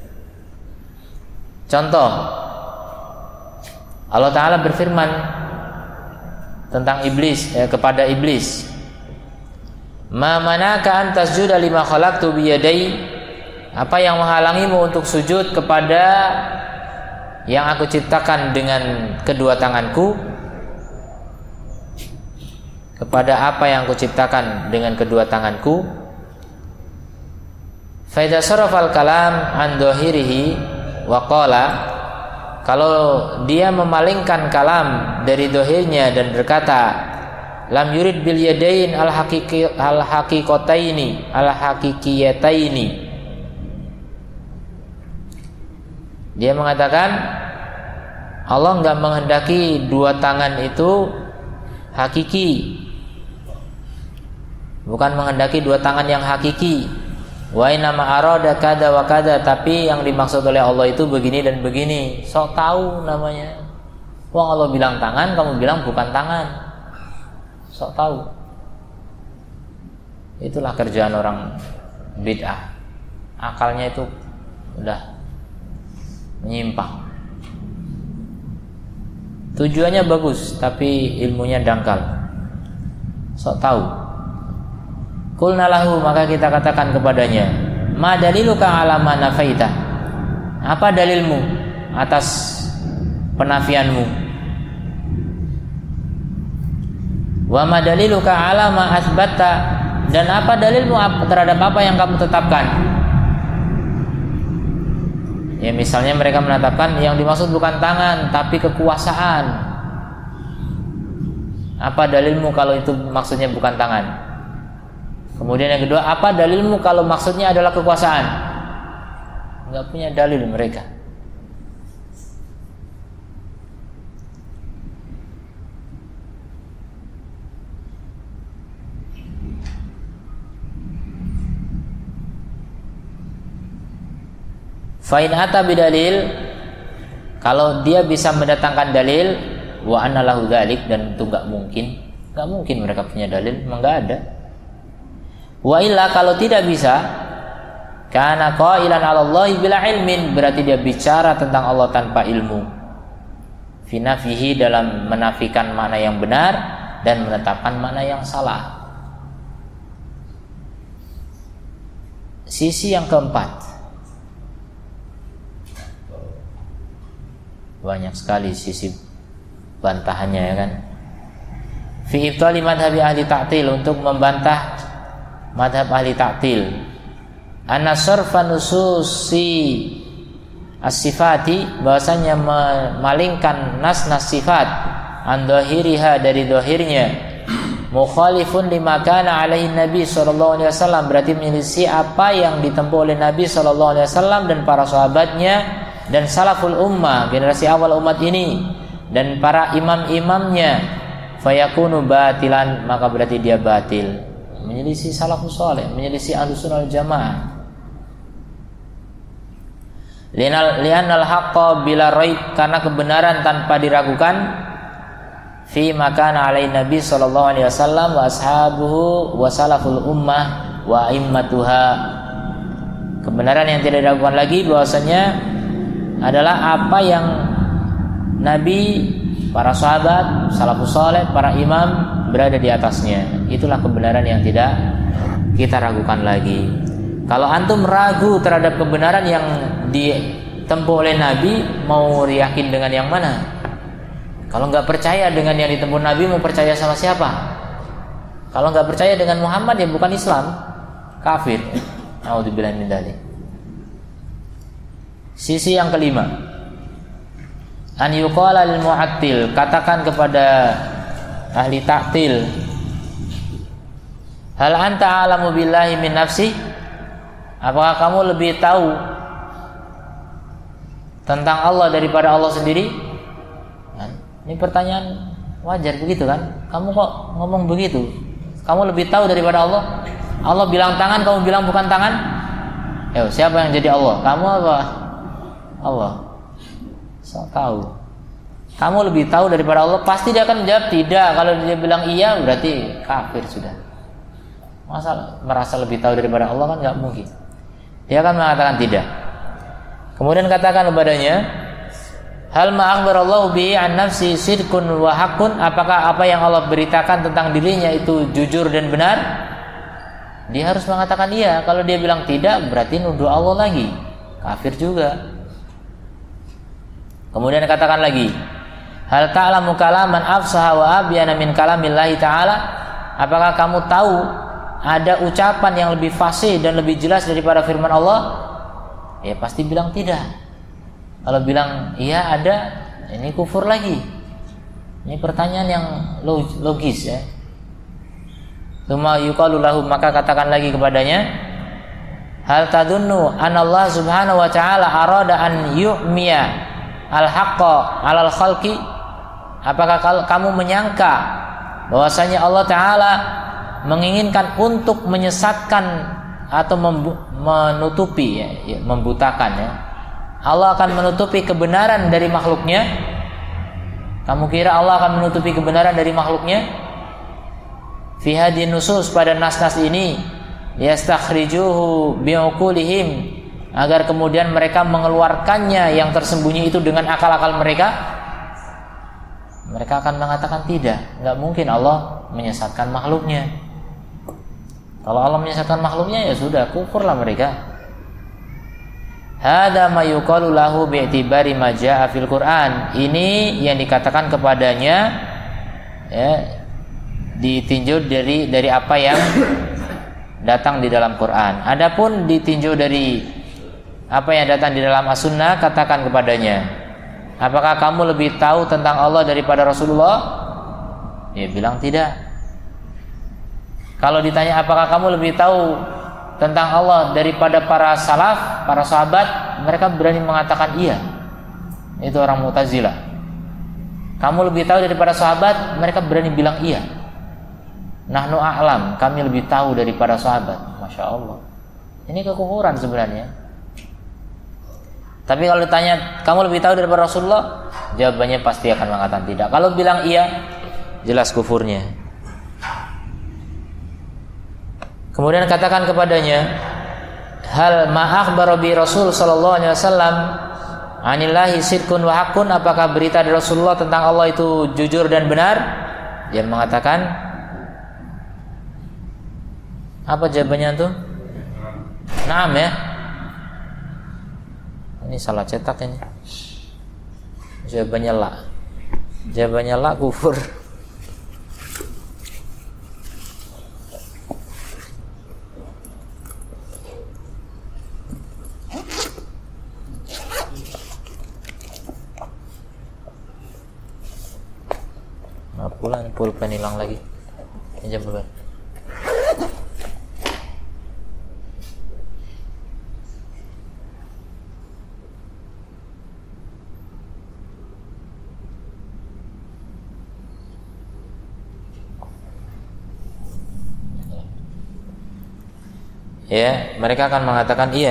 Contoh, Allah Ta'ala berfirman tentang iblis, eh, kepada iblis, ma manaka an tasjuda lima khalaqtu biyadai, apa yang menghalangimu untuk sujud kepada yang aku ciptakan dengan kedua tanganku, kepada apa yang aku ciptakan dengan kedua tanganku. Fa idza sarafal kalam an dhahirihi wa qala, kalau dia memalingkan kalam dari dhahirnya dan berkata lam yurid bil yadain al haqiqi al haqiqataini al haqiqiyataini, dia mengatakan Allah enggak menghendaki dua tangan itu hakiki, bukan menghendaki dua tangan yang hakiki. Wa inna ma arada kada wa kada, tapi yang dimaksud oleh Allah itu begini dan begini. Sok tahu namanya. Wong Allah bilang tangan, kamu bilang bukan tangan. Sok tahu. Itulah kerjaan orang bid'ah. Akalnya itu udah menyimpang. Tujuannya bagus, tapi ilmunya dangkal. Sok tahu. Qulna lahu, maka kita katakan kepadanya, ma daliluka ala ma nafaita, apa dalilmu atas penafianmu? Wa ma daliluka ala ma asbatta, dan apa dalilmu terhadap apa yang kamu tetapkan? Ya misalnya mereka menetapkan yang dimaksud bukan tangan tapi kekuasaan. Apa dalilmu kalau itu maksudnya bukan tangan? Kemudian yang kedua, apa dalilmu kalau maksudnya adalah kekuasaan? Enggak punya dalil mereka. Fa'in ata bidalil, kalau dia bisa mendatangkan dalil, wa anna lahu dzalik, dan itu enggak mungkin, enggak mungkin mereka punya dalil, memang enggak ada. Wa illa, kalau tidak bisa, kana qailan 'ala Allah bila ilmin, berarti dia bicara tentang Allah tanpa ilmu. Fi nafihi, dalam menafikan makna yang benar dan menetapkan makna yang salah. Sisi yang keempat, banyak sekali sisi bantahannya, ya kan. Fi ibtali madhabi ahli ta'til, untuk membantah madhab ahli ta'til. Anna sarfa nususi as-sifati, bahwasanya memalingkan nas-nas sifat an dhahiriha, dari dhahirnya, mukhalifun lima kana alaihi Nabi sallallahu alaihi wasallam, berarti menyelisih apa yang ditempuh oleh Nabi sallallahu alaihi wasallam dan para sahabatnya dan salaful ummah, generasi awal umat ini, dan para imam-imamnya. Fayakunu batilan, maka berarti dia batil, menyelisih salafus saleh, menyelisih ahlus sunnah wal jamaah. Li'annal haqqa bila raib, karena kebenaran tanpa diragukan, fi makana alaihi Nabi sallallahu alaihi wasallam wa ashabuhu wa salaful ummah wa immatuha, kebenaran yang tidak diragukan lagi bahwasanya adalah apa yang Nabi, para sahabat, salafus saleh, para imam berada di atasnya. Itulah kebenaran yang tidak kita ragukan lagi. Kalau antum ragu terhadap kebenaran yang ditempuh oleh Nabi, mau yakin dengan yang mana? Kalau nggak percaya dengan yang ditempuh Nabi, mau percaya sama siapa? Kalau nggak percaya dengan Muhammad, ya bukan Islam, kafir. A'udzubillahi min dzalik. Sisi yang kelima, an yuqala lil mu'attil, katakan kepada ahli ta'til, hal anta a'lamu billahi min nafsi, apakah kamu lebih tahu tentang Allah daripada Allah sendiri? Ini pertanyaan wajar begitu kan? Kamu kok ngomong begitu? Kamu lebih tahu daripada Allah? Allah bilang tangan, kamu bilang bukan tangan? Eh, siapa yang jadi Allah? Kamu apa? Allah. So tahu. Kamu lebih tahu daripada Allah? Pasti dia akan menjawab tidak. Kalau dia bilang iya, berarti kafir sudah. Masa merasa lebih tahu daripada Allah, kan nggak mungkin. Dia akan mengatakan tidak. Kemudian katakan kepadanya, hal ma akhbarallahu bihi an nafsi sidqun wa haqqun, apakah apa yang Allah beritakan tentang dirinya itu jujur dan benar? Dia harus mengatakan iya. Kalau dia bilang tidak, berarti nuduh Allah lagi, kafir juga. Kemudian katakan lagi, hal ta'lamu kalaman afsaha wa abyana min kalamillahi ta'ala, apakah kamu tahu ada ucapan yang lebih fasih dan lebih jelas daripada firman Allah? Ya pasti bilang tidak. Kalau bilang iya ada, ini kufur lagi. Ini pertanyaan yang logis, ya. Tsumma yuqalu lahu, maka katakan lagi kepadanya, hal tadunnu anallah subhanahu wa ta'ala arada an yu'miya al-haqqa 'alal khalqi, apakah kamu menyangka bahwasanya Allah Ta'ala menginginkan untuk menyesatkan atau menutupi, ya, ya, membutakan, ya. Allah akan menutupi kebenaran dari makhluknya? Kamu kira Allah akan menutupi kebenaran dari makhluknya? Fi hadhihi nusus, pada nas-nas ini, yastakhrijuhu bi'uqulihim, agar kemudian mereka mengeluarkannya yang tersembunyi itu dengan akal-akal mereka. Mereka akan mengatakan tidak, nggak mungkin Allah menyesatkan makhluknya. Kalau Allah menyesatkan makhluknya, ya sudah, kufurlah mereka. Hada ma yuqalu lahu bi'tibari ma jaa'a fil Qur'an, ini yang dikatakan kepadanya, ya, ditinjau dari dari apa yang datang di dalam Quran. Adapun ditinjau dari apa yang datang di dalam as-sunnah, katakan kepadanya, apakah kamu lebih tahu tentang Allah daripada Rasulullah? Dia bilang tidak. Kalau ditanya apakah kamu lebih tahu tentang Allah daripada para salaf, para sahabat, mereka berani mengatakan iya. Itu orang Mu'tazilah. Kamu lebih tahu daripada sahabat, mereka berani bilang iya. Nahnu a'lam, kami lebih tahu daripada sahabat. Masya Allah. Ini kekufuran sebenarnya. Tapi kalau ditanya kamu lebih tahu daripada Rasulullah, jawabannya pasti akan mengatakan tidak. Kalau bilang iya, jelas kufurnya. Kemudian katakan kepadanya, hal ma'akhbara bi Rasul sallallahu alaihi wasallam anillahi sidqun wa haqqun, apakah berita dari Rasulullah tentang Allah itu jujur dan benar? Dia mengatakan, apa jawabannya tuh? Naam ya. Ini salah cetak ini. Jawabannya la. Jawabannya la, kufur. Nah, pulang pulpen hilang lagi. Pinjam pulpen. Ya, mereka akan mengatakan iya,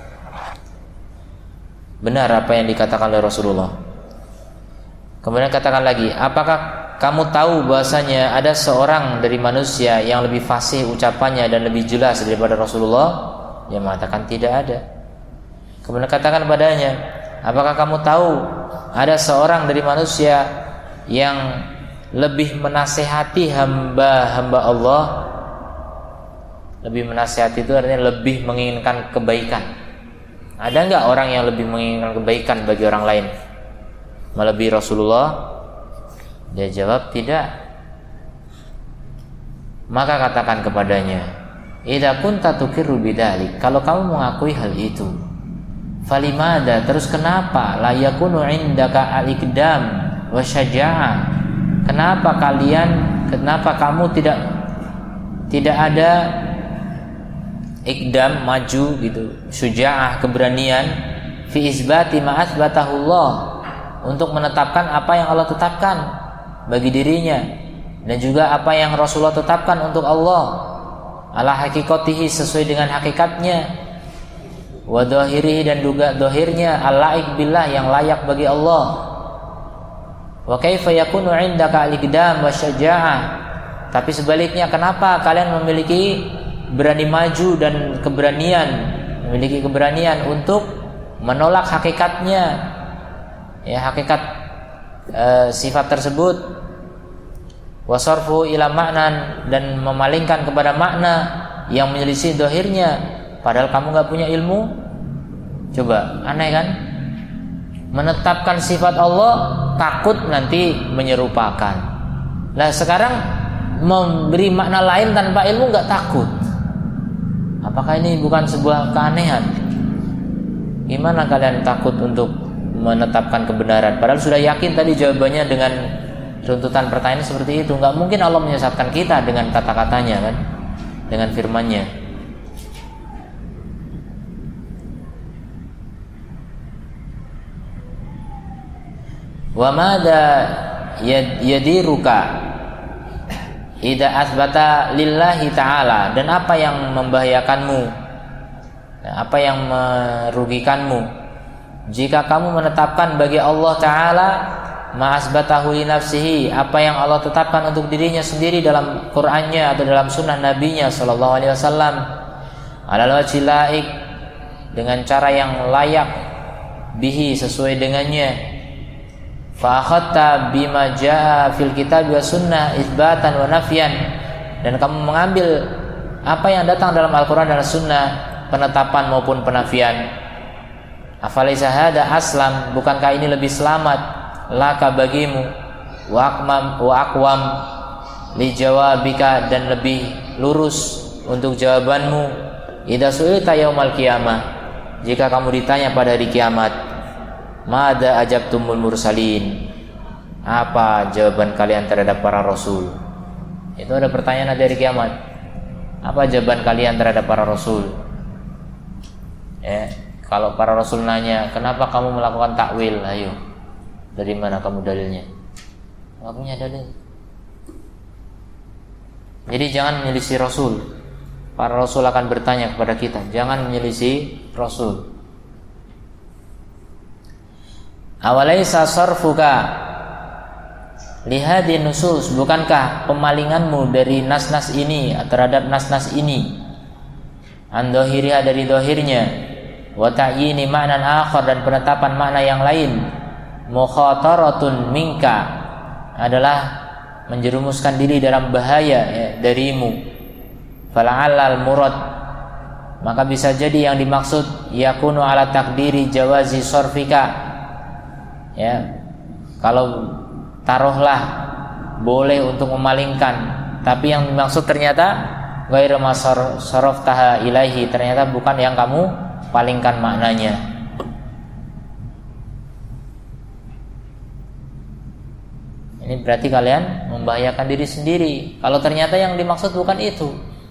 benar apa yang dikatakan oleh Rasulullah. Kemudian katakan lagi, apakah kamu tahu bahasanya ada seorang dari manusia yang lebih fasih ucapannya dan lebih jelas daripada Rasulullah? Dia mengatakan tidak ada. Kemudian katakan padanya, apakah kamu tahu ada seorang dari manusia yang lebih menasehati hamba-hamba Allah? Lebih menasihati itu artinya lebih menginginkan kebaikan. Ada enggak orang yang lebih menginginkan kebaikan bagi orang lain melebihi Rasulullah? Dia jawab tidak. Maka katakan kepadanya, idza kunta tuqirru bidzalik, kalau kamu mengakui hal itu, falimada, terus kenapa la yakunu indaka al-iqdam wa syaja'ah? Kenapa kalian, kenapa kamu tidak tidak ada ikdam, maju gitu, syuja'ah, keberanian, fi isbati ma atsbatahullah, untuk menetapkan apa yang Allah tetapkan bagi dirinya, dan juga apa yang Rasulullah tetapkan untuk Allah, ala hakikatihi, sesuai dengan hakikatnya, wa dhahirihi, dan juga dhahirnya, al-laik billah, yang layak bagi Allah. Wa kaifa yakunu indaka al-iqdam wa syaja'ah, tapi sebaliknya, kenapa kalian memiliki berani maju dan keberanian, memiliki keberanian untuk menolak hakikatnya, ya, hakikat e, sifat tersebut, wasarfu ila maknan, dan memalingkan kepada makna yang menyelisih dohirnya, padahal kamu nggak punya ilmu. Coba, aneh kan? Menetapkan sifat Allah, takut nanti menyerupakan. Nah sekarang memberi makna lain tanpa ilmu, nggak takut. Apakah ini bukan sebuah keanehan? Gimana kalian takut untuk menetapkan kebenaran? Padahal sudah yakin tadi jawabannya dengan runtutan pertanyaan seperti itu. Nggak mungkin Allah menyesatkan kita dengan kata-katanya kan, dengan firman-Nya. Wa madza yadiruka idza asbata lillahi ta'ala, dan apa yang membahayakanmu, apa yang merugikanmu jika kamu menetapkan bagi Allah Ta'ala ma asbatahu li nafsihi, apa yang Allah tetapkan untuk dirinya sendiri dalam Qur'annya atau dalam sunnah Nabinya sallallahu alaihi wasallam, alal wajhil laik, dengan cara yang layak, bihi, sesuai dengannya. Fa akhadta bima jaa fil kitab wa sunnah itsbatan wa nafyan, dan kamu mengambil apa yang datang dalam Al-Qur'an dan Sunnah, penetapan maupun penafian. Afalaisa hada aslam, bukankah ini lebih selamat laka bagimu, wa aqwam wa aqwam li jawabika, dan lebih lurus untuk jawabanmu, idza su'ilta yaumal qiyamah, jika kamu ditanya pada hari kiamat, mada ajabtumul mursalin, apa jawaban kalian terhadap para rasul? Itu ada pertanyaan di hari kiamat. Apa jawaban kalian terhadap para rasul? Ya, kalau para rasul nanya, kenapa kamu melakukan takwil? Ayo, dari mana kamu dalilnya? Nggak punya dalil. Jadi jangan menyelisih rasul. Para rasul akan bertanya kepada kita, jangan menyelisih rasul. Awalaisa sarfuka lihadi nusus, bukankah pemalinganmu dari nas-nas ini terhadap nas-nas ini, an dohiriha, dari dohirnya, wa ta'yini ma'nan akhar, dan penetapan makna yang lain, mukhataratun minka, adalah menjerumuskan diri dalam bahaya ya, darimu. Fala'allal murad, maka bisa jadi yang dimaksud yakunu ala takdiri jawazi sorfika, ya, kalau taruhlah boleh untuk memalingkan, tapi yang dimaksud ternyata ghairu ma saraftaha ilaihi, ternyata bukan yang kamu palingkan maknanya. Ini berarti kalian membahayakan diri sendiri kalau ternyata yang dimaksud bukan itu.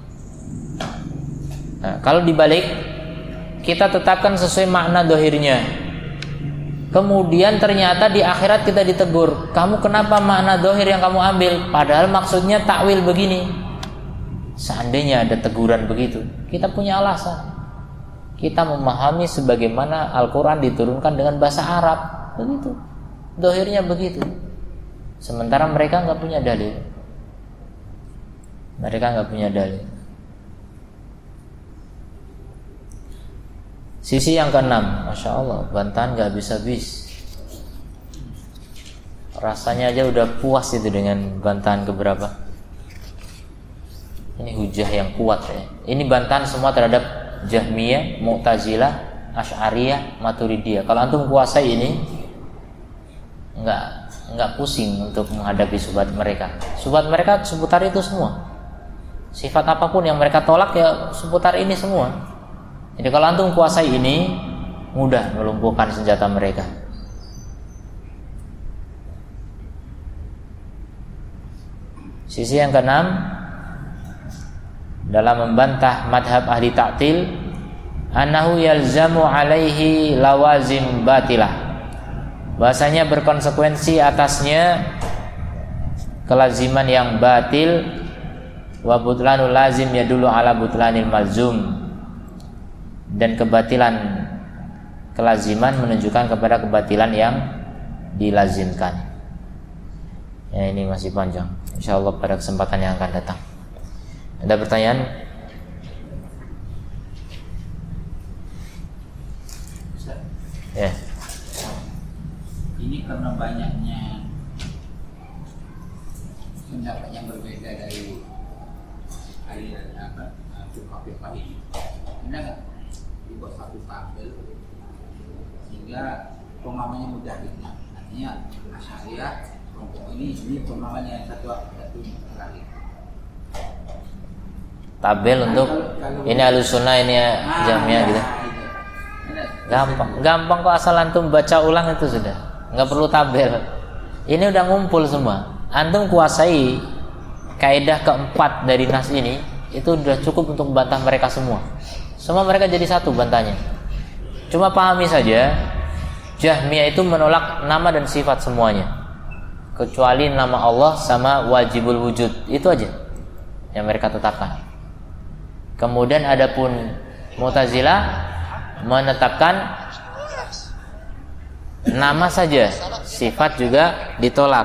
Nah, kalau dibalik, kita tetapkan sesuai makna dohirnya, kemudian ternyata di akhirat kita ditegur, kamu kenapa makna dohir yang kamu ambil, padahal maksudnya takwil begini. Seandainya ada teguran begitu, kita punya alasan. Kita memahami sebagaimana Al-Quran diturunkan dengan bahasa Arab, begitu, dohirnya begitu. Sementara mereka nggak punya dalil, mereka nggak punya dalil. Sisi yang keenam, masya Allah, bantahan gak habis-habis. Rasanya aja udah puas itu dengan bantahan keberapa. Ini hujah yang kuat ya. Ini bantahan semua terhadap Jahmiyah, Mu'tazilah, Asy'ariyah, Maturidiyah. Kalau antum kuasai ini, nggak nggak pusing untuk menghadapi subhat mereka. Subhat mereka seputar itu semua. Sifat apapun yang mereka tolak ya seputar ini semua. Jadi kalau antum kuasai ini, mudah melumpuhkan senjata mereka. Sisi yang keenam, dalam membantah madhab ahli ta'til, annahu yalzamu alaihi lawazim batilah, bahasanya berkonsekuensi atasnya kelaziman yang batil, wa butlanul lazim yadullu ala butlanil malzum, dan kebatilan kelaziman menunjukkan kepada kebatilan yang dilazimkan. Ya, ini masih panjang. Insyaallah pada kesempatan yang akan datang. Ada pertanyaan? Ya. Ini karena banyaknya pendapat yang berbeda dari aliran apa fiqh ini. Benar nggak? Dibuat satu tabel sehingga pemahamannya mudah diingat. Artinya Asy'ariyah kelompok ini ini pemahaman yang satu satu kali. Tabel nah, untuk kalau, kalau ini Ahlussunnah, ini ah, Jahmiyah gitu. Gampang, gampang kok, asal antum baca ulang itu sudah. Nggak perlu tabel. Ini udah ngumpul semua. Antum kuasai kaidah keempat dari nas ini, itu sudah cukup untuk membantah mereka semua. Semua mereka jadi satu bantahnya. Cuma pahami saja, Jahmiyah itu menolak nama dan sifat semuanya, kecuali nama Allah sama wajibul wujud. Itu aja yang mereka tetapkan. Kemudian adapun Mu'tazilah menetapkan nama saja, sifat juga ditolak.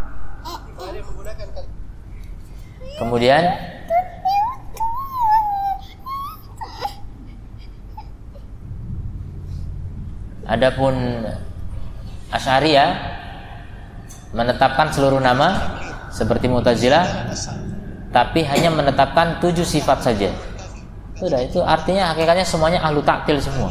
Kemudian adapun Asy'ariyah menetapkan seluruh nama seperti Mu'tazilah, tapi hanya menetapkan tujuh sifat saja. Sudah, itu artinya hakikatnya semuanya ahlu ta'til semua.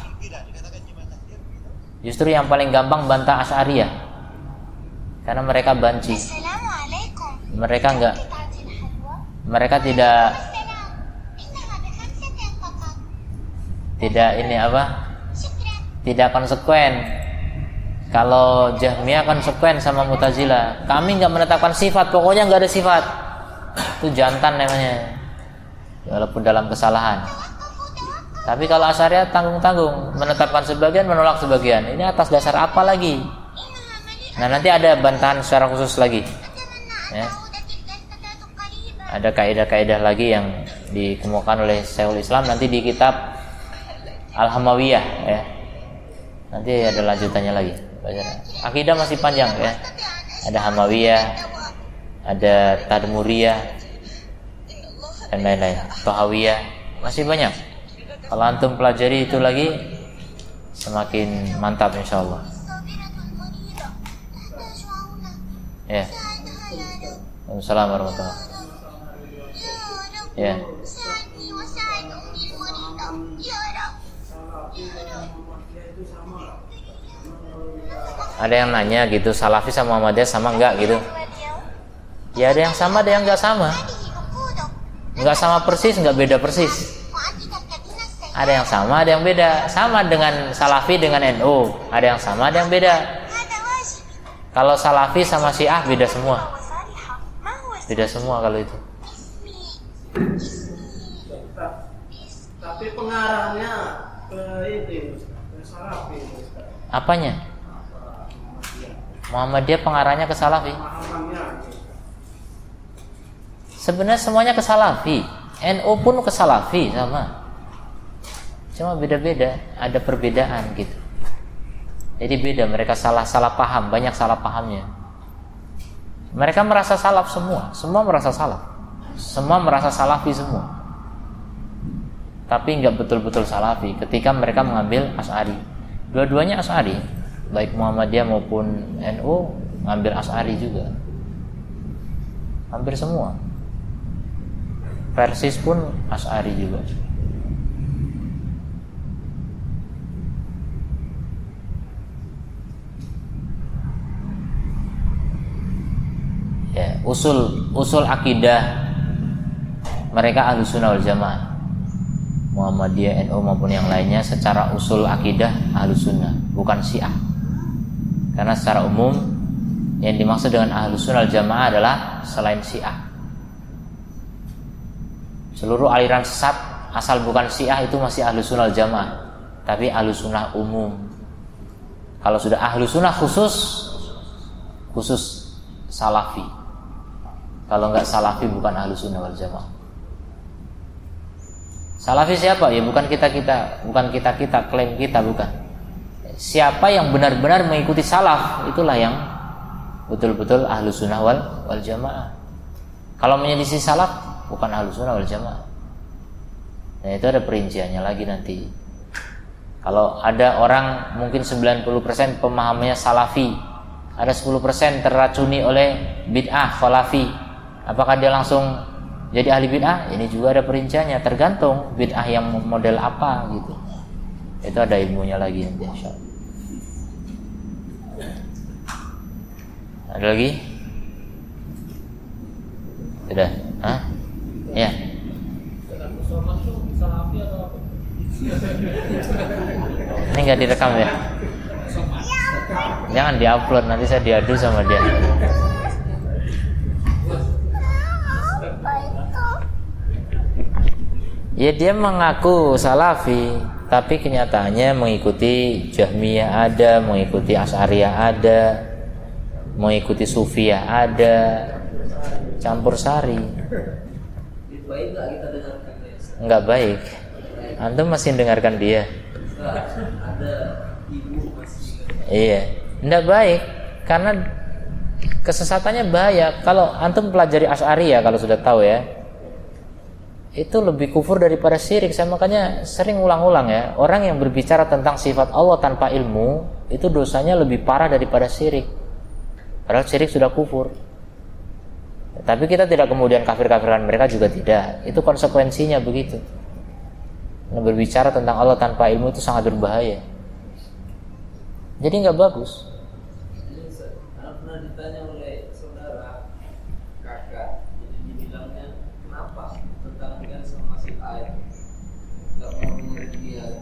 Justru yang paling gampang bantah Asy'ariyah, karena mereka banci. Mereka enggak, mereka tidak tidak ini apa? Tidak konsekuen. Kalau Jahmiyah konsekuen sama Mu'tazilah. Kami nggak menetapkan sifat, pokoknya nggak ada sifat. Itu jantan namanya. Walaupun dalam kesalahan. Tapi kalau Asy'ariyah tanggung-tanggung, menetapkan sebagian, menolak sebagian. Ini atas dasar apa lagi? Nah, nanti ada bantahan secara khusus lagi. Ya. Ada kaidah-kaidah lagi yang dikemukakan oleh Syekhul Islam nanti di kitab Al-Hamawiyah ya. Nanti ada lanjutannya lagi. Akidah masih panjang ya. Ada Hamawiyah, ada Tadmuriyah dan lain-lain. Tahawiyah, masih banyak. Kalau antum pelajari itu lagi semakin mantap insyaallah. Ya. Assalamualaikum warahmatullahi wabarakatuh. Ya. Ada yang nanya gitu, Salafi sama Muhammadiyah sama enggak gitu? Ya ada yang sama, ada yang enggak sama. Enggak sama persis, enggak beda persis. Ada yang sama, ada yang beda. Sama dengan Salafi dengan N U. Ada yang sama, ada yang beda. Kalau Salafi sama Syiah beda semua. Beda semua kalau itu. Tapi pengarahnya ke itu, ke Salafi. Apanya? Muhammadiyah pengarahnya ke Salafi. Sebenarnya semuanya ke Salafi. N U pun ke Salafi sama. Cuma beda-beda, ada perbedaan gitu. Jadi beda, mereka salah-salah paham, banyak salah pahamnya. Mereka merasa salaf semua, semua merasa salaf. Semua merasa salafi semua. Tapi nggak betul-betul salafi ketika mereka mengambil Asy'ari. Dua-duanya Asy'ari, baik Muhammadiyah maupun N U ngambil Asy'ari juga. Hampir semua. Persis pun Asy'ari juga. Ya, usul usul akidah mereka Ahlussunnah wal Jamaah. Muhammadiyah, N U maupun yang lainnya secara usul akidah Ahlussunnah, bukan Syiah. Karena secara umum yang dimaksud dengan Ahlussunnah wal Jamaah adalah selain Syiah. Seluruh aliran sesat asal bukan Syiah itu masih Ahlussunnah wal Jamaah, tapi Ahlussunnah umum. Kalau sudah Ahlussunnah khusus khusus Salafi. Kalau enggak Salafi bukan Ahlussunnah wal Jamaah. Salafi siapa? Ya bukan kita-kita, bukan kita-kita, klaim kita bukan. Siapa yang benar-benar mengikuti salaf, itulah yang betul-betul Ahlussunnah wal, wal Jamaah. Kalau menyelisih salaf, bukan Ahlussunnah wal Jamaah. Nah, itu ada perinciannya lagi nanti. Kalau ada orang mungkin sembilan puluh persen pemahamannya Salafi, ada sepuluh persen terracuni oleh bid'ah khalafi, apakah dia langsung jadi ahli bid'ah? Ini juga ada perinciannya, tergantung bid'ah yang model apa gitu. Itu ada ilmunya lagi nanti insyaallah. Ada lagi? Sudah? Hah? Ya. Ini nggak direkam ya? Jangan diupload, nanti saya diadu sama dia. Ya dia mengaku Salafi, tapi kenyataannya mengikuti Jahmiyah ada, mengikuti Asy'ariyah ada, mengikuti Sufiyah ada, campur sari. Baik nggak kita dengarkan dia? Enggak baik. Antum masih dengarkan dia? Ada ibu masih. Iya, enggak baik karena kesesatannya bahaya. Kalau antum pelajari Asy'ariyah kalau sudah tahu ya, itu lebih kufur daripada syirik. Saya makanya sering ulang-ulang ya, orang yang berbicara tentang sifat Allah tanpa ilmu itu dosanya lebih parah daripada syirik. Padahal syirik sudah kufur. Tapi kita tidak kemudian kafir-kafiran mereka juga tidak. Itu konsekuensinya begitu. Nah, berbicara tentang Allah tanpa ilmu itu sangat berbahaya. Jadi nggak bagus. Karena pernah ditanya oleh saudara kakak, jadi dibilangnya kenapa tentang dia sama si A nggak mau dengerin dia.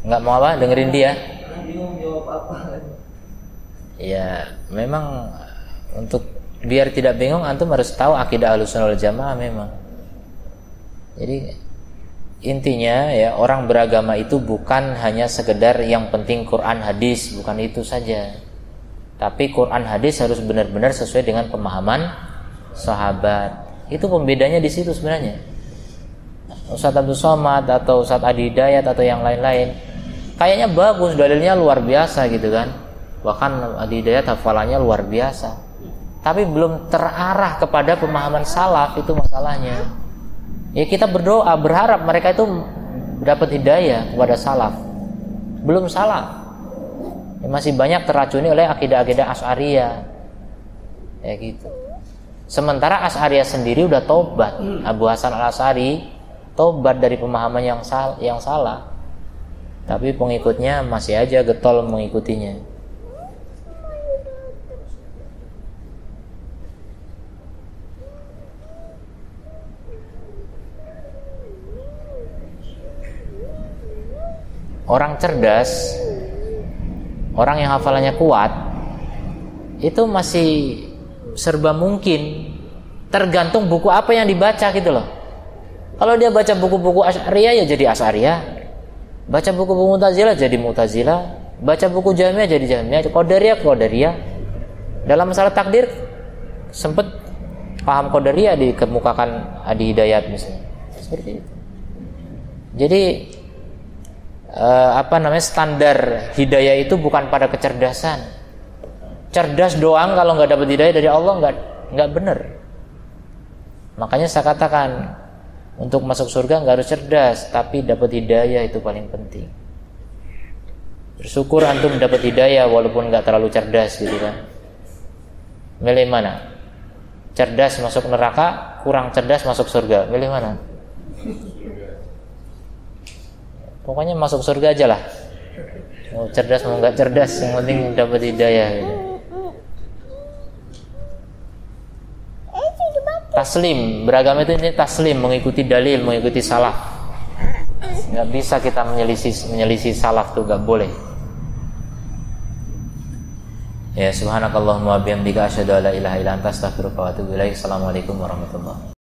Nggak mau apa? Dengerin dia? Karena bingung jawab apa. Ya, memang untuk biar tidak bingung antum harus tahu akidah Ahlussunnah wal Jamaah memang. Jadi intinya ya, orang beragama itu bukan hanya sekedar yang penting Quran hadis, bukan itu saja. Tapi Quran hadis harus benar-benar sesuai dengan pemahaman sahabat. Itu pembedanya di situ sebenarnya. Ustadz Abdul Somad atau Ustadz Adi Hidayat atau yang lain-lain kayaknya bagus, dalilnya luar biasa gitu kan. Bahkan Adi Hidayat hafalannya luar biasa. Tapi belum terarah kepada pemahaman salaf, itu masalahnya. Ya kita berdoa, berharap mereka itu dapat hidayah kepada salaf. Belum salaf. Ya, masih banyak teracuni oleh akidah-akidah Asy'ariyah. Ya gitu. Sementara Asy'ariyah sendiri udah tobat. Abu Hasan Al-Asy'ari tobat dari pemahaman yang sal- yang salah. Tapi pengikutnya masih aja getol mengikutinya. Orang cerdas, orang yang hafalannya kuat, itu masih serba mungkin, tergantung buku apa yang dibaca gitu loh. Kalau dia baca buku-buku Asy'ariyah ya jadi Asy'ariyah, baca buku-buku Mu'tazilah jadi Mu'tazilah, baca buku Jahmiyah jadi Jahmiyah, Qadariyah Qadariyah. Dalam masalah takdir sempet paham Qadariyah dikemukakan Adi Hidayat misalnya, seperti itu. Jadi eh, apa namanya, standar hidayah itu bukan pada kecerdasan. Cerdas doang kalau nggak dapat hidayah dari Allah nggak nggak benar. Makanya saya katakan untuk masuk surga nggak harus cerdas, tapi dapat hidayah itu paling penting. Bersyukur antum dapat hidayah walaupun nggak terlalu cerdas gitu kan. Milih mana? Cerdas masuk neraka, kurang cerdas masuk surga. Milih mana? Pokoknya masuk surga aja lah. Mau cerdas mau nggak cerdas, yang penting dapat hidayah gitu. Taslim, beragama itu ini taslim, mengikuti dalil, mengikuti salaf. Nggak bisa kita menyelisih menyelisih salaf tuh, nggak boleh. Ya subhanakallahumma wa bihamdika asyhadu an la ilaha illa anta astaghfiruka wa atubu ilaik. Assalamualaikum warahmatullahi wabarakatuh.